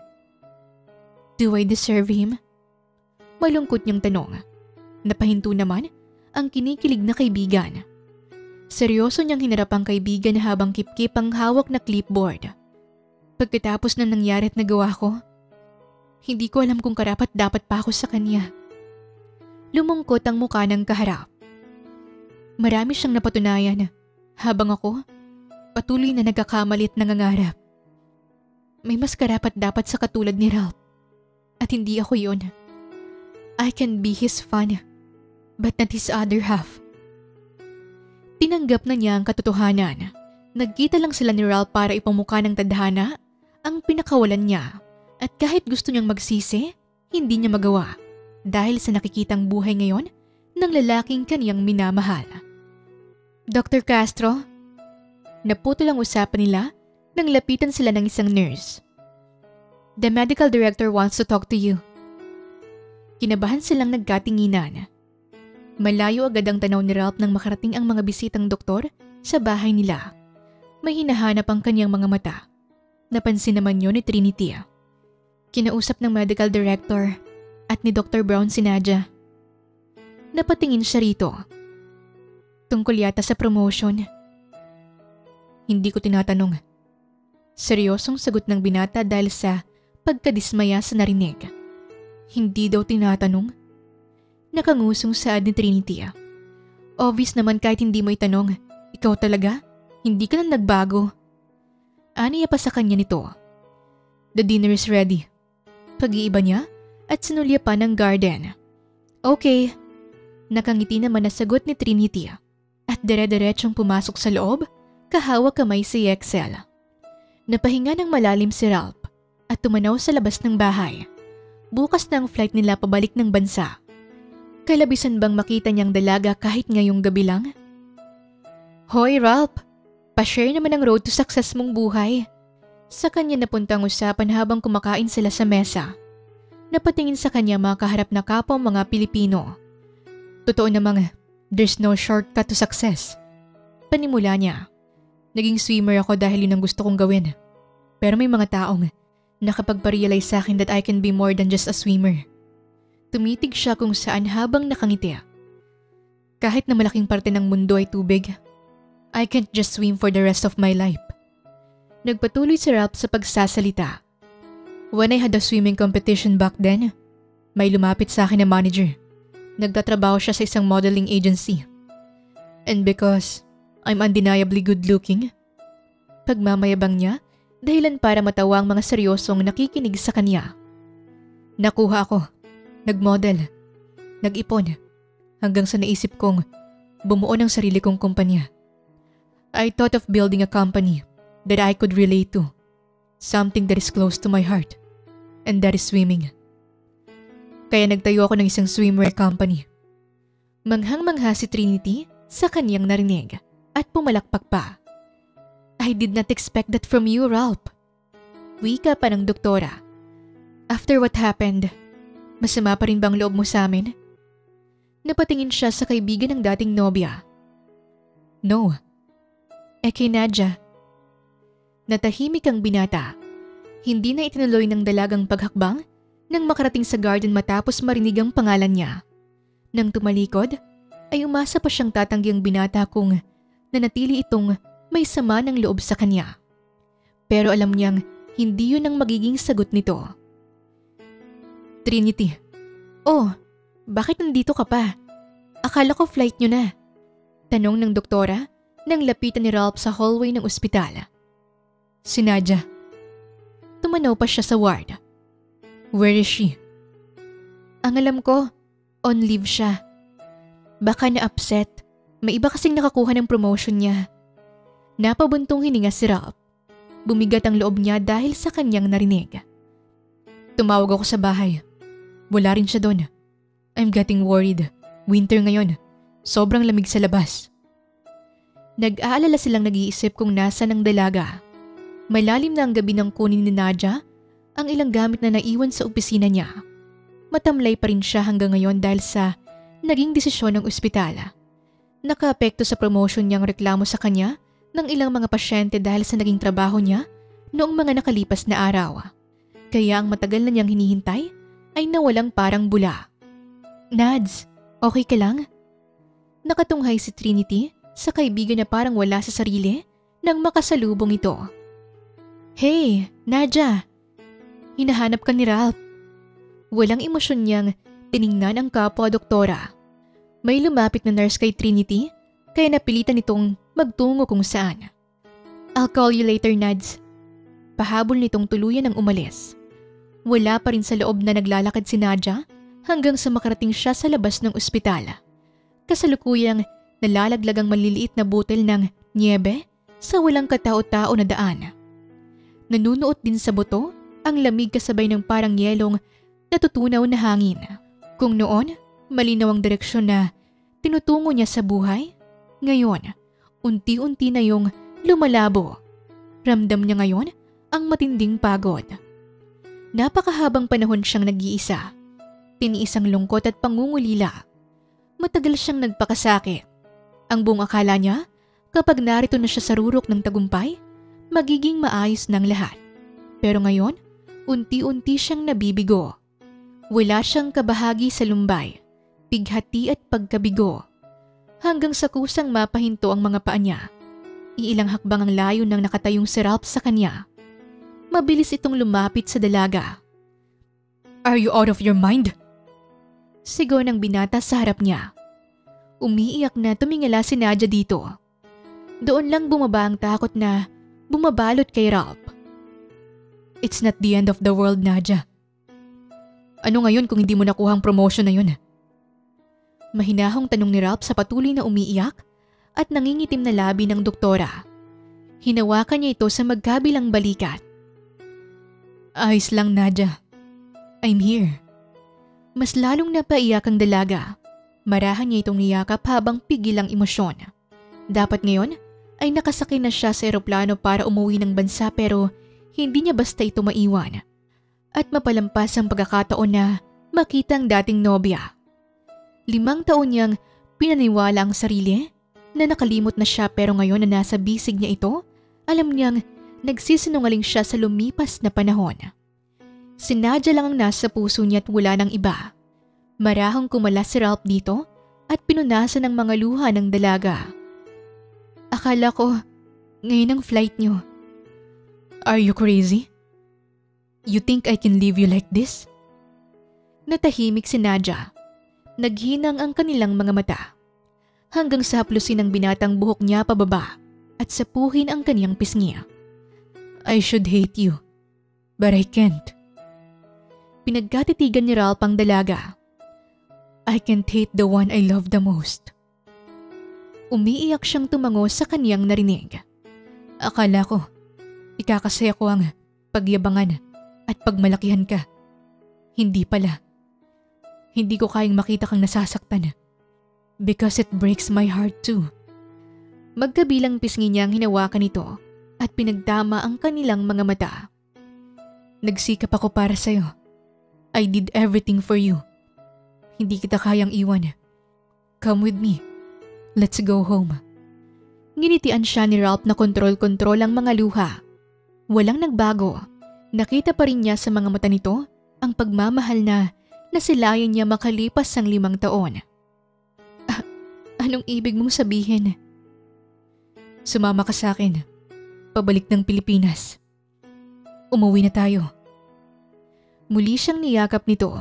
Do I deserve him? Malungkot niyang tanong. Napahinto naman ang kinikilig na kaibigan. Seryoso niyang hinarap ang kaibigan habang kip-kip ang hawak na clipboard. Pagkatapos na nangyari at nagawa ko, hindi ko alam kung karapat dapat pa ako sa kanya. Lumungkot ang mukha ng kaharap. Marami siyang napatunayan habang ako patuloy na nagkakamali at nangangarap. May mas karapat dapat sa katulad ni Ralph at hindi ako yun. I can be his fun but not his other half. Tinanggap na niya ang katotohanan. Nagkita lang sila ni Ralph para ipamukha ng tadhana ang pinakawalan niya at kahit gusto niyang magsisi, hindi niya magawa dahil sa nakikitang buhay ngayon ng lalaking kaniyang minamahal. Doctor Castro, naputol ang usapan nila nang lapitan sila ng isang nurse. The medical director wants to talk to you. Kinabahan silang nagkatinginan. Malayo agad ang tanaw ni Ralph nang makarating ang mga bisitang doktor sa bahay nila. May hinahanap ang kanyang mga mata. Napansin naman yun ni Trinity. Kinausap ng medical director at ni Doctor Brown si Nadia. Napatingin siya rito. Tungkol yata sa promotion. Hindi ko tinatanong. Seryosong sagot ng binata dahil sa pagkadismaya sa narinig. Hindi daw tinatanong. Nakangusong saad ni Trinity. Obvious naman kahit hindi mo itanong. Ikaw talaga? Hindi ka na nagbago. Aniya pa sa kanya nito. The dinner is ready. Pag-iiba niya at sinulya pa ng garden. Okay. Nakangiti naman na sagot ni Trinity. At dire-diretsong pumasok sa loob, kahawak kamay si Yexel. Napahinga ng malalim si Ralph at tumanaw sa labas ng bahay. Bukas na ang flight nila pabalik ng bansa. Kalabisan bang makita niyang dalaga kahit ngayong gabi lang? Hoy Ralph, pa-share naman ang road to success mong buhay. Sa kanya napuntang usapan habang kumakain sila sa mesa. Napatingin sa kanya makaharap na kapwa mga Pilipino. Totoo namang there's no shortcut to success. Panimula niya. Naging swimmer ako dahil yun ang gusto kong gawin. Pero may mga taong nakapagpa-realize sa akin that I can be more than just a swimmer. Tumitig siya kung saan habang nakangiti. Kahit na malaking parte ng mundo ay tubig, I can't just swim for the rest of my life. Nagpatuloy si Ralph sa pagsasalita. When I had a swimming competition back then, may lumapit sa akin na manager. Nagtatrabaho siya sa isang modeling agency. And because I'm undeniably good looking, pagmamayabang niya dahilan para matawa ang mga seryosong nakikinig sa kanya. Nakuha ako, nagmodel, nag-ipon, hanggang sa naisip kong bumuo ng sarili kong kumpanya. I thought of building a company that I could relate to, something that is close to my heart, and that is swimming. Kaya nagtayo ako ng isang swimwear company. Manghang-mangha si Trinity sa kanyang narinig at pumalakpak pa. I did not expect that from you, Ralph. Wika pa ng doktora. After what happened, masama pa rin bang loob mo sa amin? Napatingin siya sa kaibigan ng dating nobya. No. Eh kay Nadia. Natahimik ang binata. Hindi na itinuloy ng dalagang paghakbang nang makarating sa garden matapos marinig ang pangalan niya. Nang tumalikod, ay umasa pa siyang tatanggi ang binata kung nanatili itong may sama ng loob sa kanya. Pero alam niyang hindi yun ang magiging sagot nito. Trinity. Oh, bakit nandito ka pa? Akala ko flight niyo na. Tanong ng doktora nang lapitan ni Ralph sa hallway ng ospital. Si Nadia. Tumanaw pa siya sa ward. Where is she? Ang alam ko, on leave siya. Baka na-upset. May iba kasing nakakuha ng promotion niya. Napabuntong hininga si Ralph. Bumigat ang loob niya dahil sa kanyang narinig. Tumawag ako sa bahay. Wala rin siya doon. I'm getting worried. Winter ngayon. Sobrang lamig sa labas. Nag-aalala silang nag-iisip kung nasa ng dalaga. Malalim na ang gabi ng kunin ni Nadia ang ilang gamit na naiwan sa opisina niya. Matamlay pa rin siya hanggang ngayon dahil sa naging desisyon ng ospital. Nakaapekto sa promotion niyang reklamo sa kanya ng ilang mga pasyente dahil sa naging trabaho niya noong mga nakalipas na araw. Kaya ang matagal na niyang hinihintay ay nawalang parang bula. Nads, okay ka lang? Nakatunghay si Trinity sa kaibigan na parang wala sa sarili nang makasalubong ito. Hey, Nadia! Hinahanap ka ni Ralph. Walang emosyon niyang tiningnan ang kapwa-doktora. May lumapit na nurse kay Trinity kaya napilitan itong magtungo kung saan. I'll call you later, Nads. Pahabol nitong tuluyan ng umalis. Wala pa rin sa loob na naglalakad si Nadia hanggang sa makarating siya sa labas ng ospital. Kasalukuyang nalalaglag ang maliliit na butel ng niebe sa walang katao-tao na daan. Nanunuot din sa buto ang lamig kasabay ng parang yelong natutunaw na hangin. Kung noon, malinaw ang direksyon na tinutungo niya sa buhay, ngayon, unti-unti na yung lumalabo. Ramdam niya ngayon ang matinding pagod. Napakahabang panahon siyang nag-iisa. Tiniis ang lungkot at pangungulila. Matagal siyang nagpakasakit. Ang buong akala niya, kapag narito na siya sa rurok ng tagumpay, magiging maayos ng lahat. Pero ngayon, unti-unti siyang nabibigo. Wala siyang kabahagi sa lumbay, pighati at pagkabigo. Hanggang sa kusang mapahinto ang mga paa niya. Iilang hakbang ang layo ng nakatayong si Ralph sa kanya. Mabilis itong lumapit sa dalaga. Are you out of your mind? Sigaw ng binata sa harap niya. Umiiyak na tumingala si Nadia dito. Doon lang bumaba ang takot na bumabalot kay Ralph. It's not the end of the world, Nadia. Ano ngayon kung hindi mo nakuha ang promotion na yun? Mahinahong tanong ni Ralph sa patuloy na umiiyak at nangingitim na labi ng doktora. Hinawakan niya ito sa magkabilang balikat. Ayos lang, Nadia. I'm here. Mas lalong napaiyak ang dalaga. Marahan niya itong niyakap habang pigil ang emosyon. Dapat ngayon ay nakasakay na siya sa eroplano para umuwi ng bansa pero hindi niya basta ito maiwan. At mapalampas ang pagkakataon na makita ang dating nobya. Limang taon niyang pinaniwala ang sarili na nakalimot na siya pero ngayon na nasa bisig niya ito, alam niyang nagsisinungaling siya sa lumipas na panahon. Si Nadia lang ang nasa puso niya at wala ng iba. Marahang kumala si Ralph dito at pinunasan ng mga luha ng dalaga. Akala ko, ngayon ang flight niyo. Are you crazy? You think I can leave you like this? Natahimik si Nadia. Naghinang ang kanilang mga mata. Hanggang sa haplusin ang binatang buhok niya pababa at sapuhin ang kaniyang pisngi. I should hate you, but I can't. Pinagkatitigan ni Ralph ang dalaga. I can't hate the one I love the most. Umiiyak siyang tumango sa kaniyang narinig. Akala ko, ikakasaya ko ang pagyabangan at pagmalakihan ka. Hindi pala. Hindi ko kayang makita kang nasasaktan. Because it breaks my heart too. Magkabilang pisngi niyang hinawakan ito at pinagtama ang kanilang mga mata. Nagsikap ako para sa'yo. I did everything for you. Hindi kita kayang iwan. Come with me. Let's go home. Nginitian siya ni Ralph na kontrol-kontrol ang mga luha. Walang nagbago. Nakita pa rin niya sa mga mata nito ang pagmamahal na nasilayan niya makalipas ang limang taon. Ah, anong ibig mong sabihin? Sumama ka sa akin. Pabalik ng Pilipinas. Umuwi na tayo. Muli siyang niyakap nito.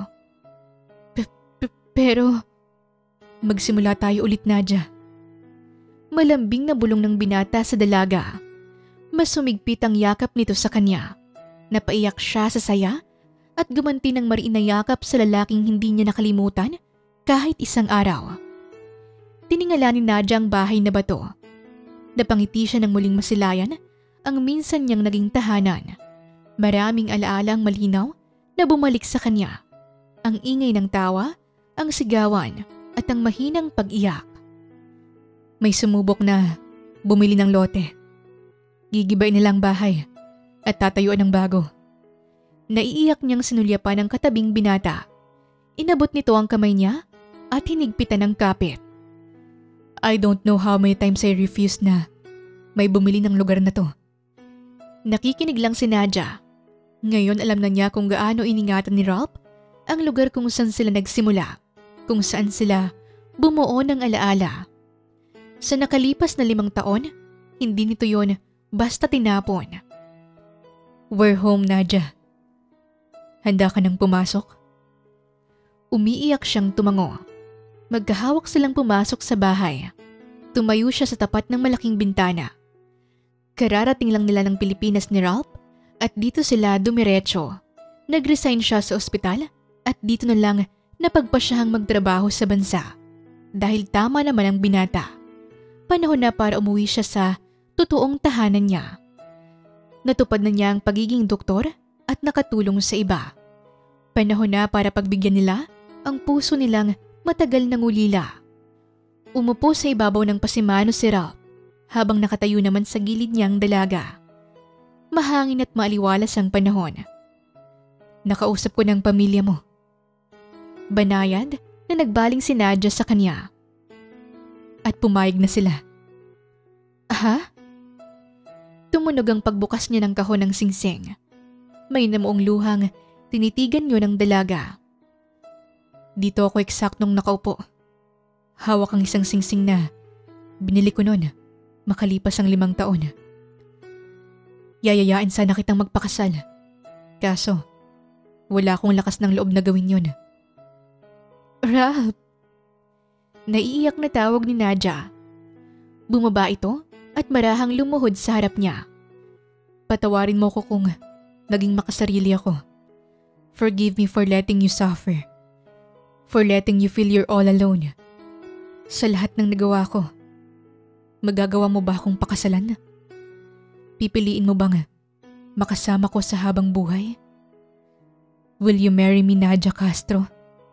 Pero, magsimula tayo ulit, Nadia. Malambing na bulong ng binata sa dalaga. Mas sumigpit ang yakap nito sa kanya. Napaiyak siya sa saya at gumanti ng mariin na yakap sa lalaking hindi niya nakalimutan kahit isang araw. Tiningala ni Nadia ang bahay na bato. Napangiti siya ng muling masilayan ang minsan niyang naging tahanan. Maraming alaala ang malinaw na bumalik sa kanya. Ang ingay ng tawa, ang sigawan at ang mahinang pag-iyak. May sumubok na bumili ng lote. Gigibain nila ang bahay at tatayuan ng bago. Naiiyak niyang sinulyapan ang katabing binata. Inabot nito ang kamay niya at hinigpitan ng kapit. I don't know how many times I refused na may bumili ng lugar na to. Nakikinig lang si Nadia. Ngayon alam na niya kung gaano iningatan ni Ralph ang lugar kung saan sila nagsimula, kung saan sila bumuo ng alaala. Sa nakalipas na limang taon, hindi nito yon basta tinapon. We're home, Nadia. Handa ka nang pumasok? Umiiyak siyang tumango. Magkahawak silang pumasok sa bahay. Tumayo siya sa tapat ng malaking bintana. Kararating lang nila ng Pilipinas ni Ralph at dito sila dumiretso. Nag-resign siya sa ospital at dito na lang napagpasyahang magtrabaho sa bansa. Dahil tama naman ang binata. Panahon na para umuwi siya sa totoong tahanan niya. Natupad na niya ang pagiging doktor at nakatulong sa iba. Panahon na para pagbigyan nila ang puso nilang matagal nang ulila. Umupo sa ibabaw ng pasimano si Ralph habang nakatayo naman sa gilid niyang dalaga. Mahangin at maaliwalas ang panahon. Nakausap ko ng pamilya mo. Banayad na nagbaling si Nadia sa kanya. At pumayag na sila. Aha? Tumunog ang pagbukas niya ng kahon ng singsing. May namuong luhang tinitigan niyo ng dalaga. Dito ako eksaktong nakaupo. Hawak ang isang singsing na binili ko noon makalipas ang limang taon. Yayayain sana kitang magpakasal. Kaso, wala akong lakas ng loob na gawin yun. Ralph! Naiiyak na tawag ni Nadia. Bumaba ito at marahang lumuhod sa harap niya. Patawarin mo ko kung naging makasarili ako. Forgive me for letting you suffer. For letting you feel you're all alone. Sa lahat ng nagawa ko, magagawa mo ba akong pakasalan? Pipiliin mo bang makasama ko sa habang buhay? Will you marry me, Nadia Castro?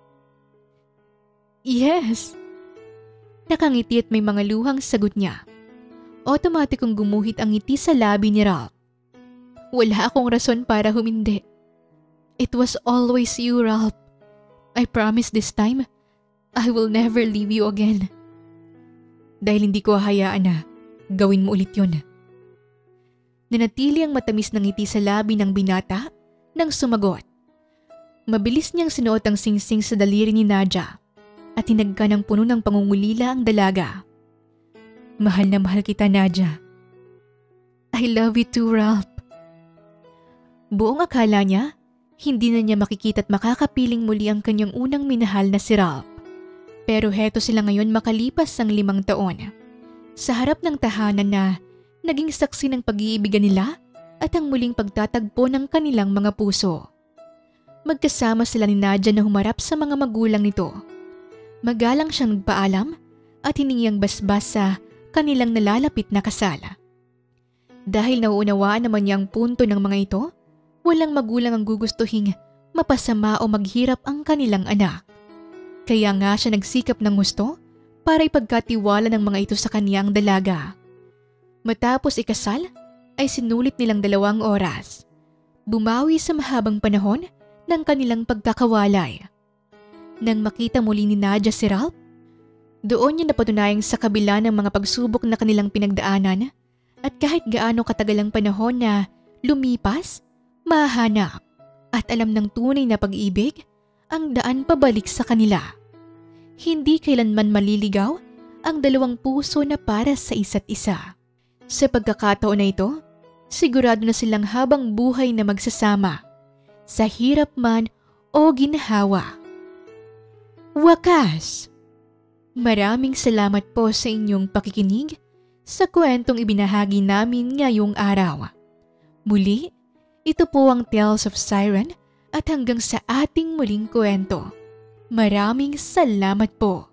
Yes! Nakangiti at may mga luhang sagot niya. Otomatikong gumuhit ang ngiti sa labi ni Ralph. Wala akong rason para humindi. It was always you, Ralph. I promise this time, I will never leave you again. Dahil hindi ko hahayaan na gawin mo ulit yun. Nanatili ang matamis na ngiti sa labi ng binata nang sumagot. Mabilis niyang sinuot ang singsing sa daliri ni Nadia at hinagka ng puno ng pangungulila ang dalaga. Mahal na mahal kita, Nadia. I love you too, Ralph. Buong akala niya, hindi na niya makikita at makakapiling muli ang kanyang unang minahal na si Ralph. Pero heto sila ngayon makalipas ang limang taon. Sa harap ng tahanan na naging saksi ng pag-iibigan nila at ang muling pagtatagpo ng kanilang mga puso. Magkasama sila ni Nadia na humarap sa mga magulang nito. Magalang siyang nagpaalam at hiningi ang basbas sa kanilang nalalapit na kasal. Dahil nauunawaan naman niya ang punto ng mga ito, walang magulang ang gugustuhing mapasama o maghirap ang kanilang anak. Kaya nga siya nagsikap ng gusto para ipagkatiwala ng mga ito sa kaniyang dalaga. Matapos ikasal, ay sinulit nilang dalawang oras. Bumawi sa mahabang panahon ng kanilang pagkakawalay. Nang makita muli ni Nadia si Ralph, doon niya napatunayang sa kabila ng mga pagsubok na kanilang pinagdaanan at kahit gaano katagal ang panahon na lumipas, mahanap at alam ng tunay na pag-ibig ang daan pabalik sa kanila. Hindi kailanman maliligaw ang dalawang puso na para sa isa't isa. Sa pagkakataon na ito, sigurado na silang habang buhay na magsasama, sa hirap man o ginhawa. Wakas! Maraming salamat po sa inyong pakikinig sa kwentong ibinahagi namin ngayong araw. Muli, ito po ang Tales of Siren at hanggang sa ating muling kwento. Maraming salamat po.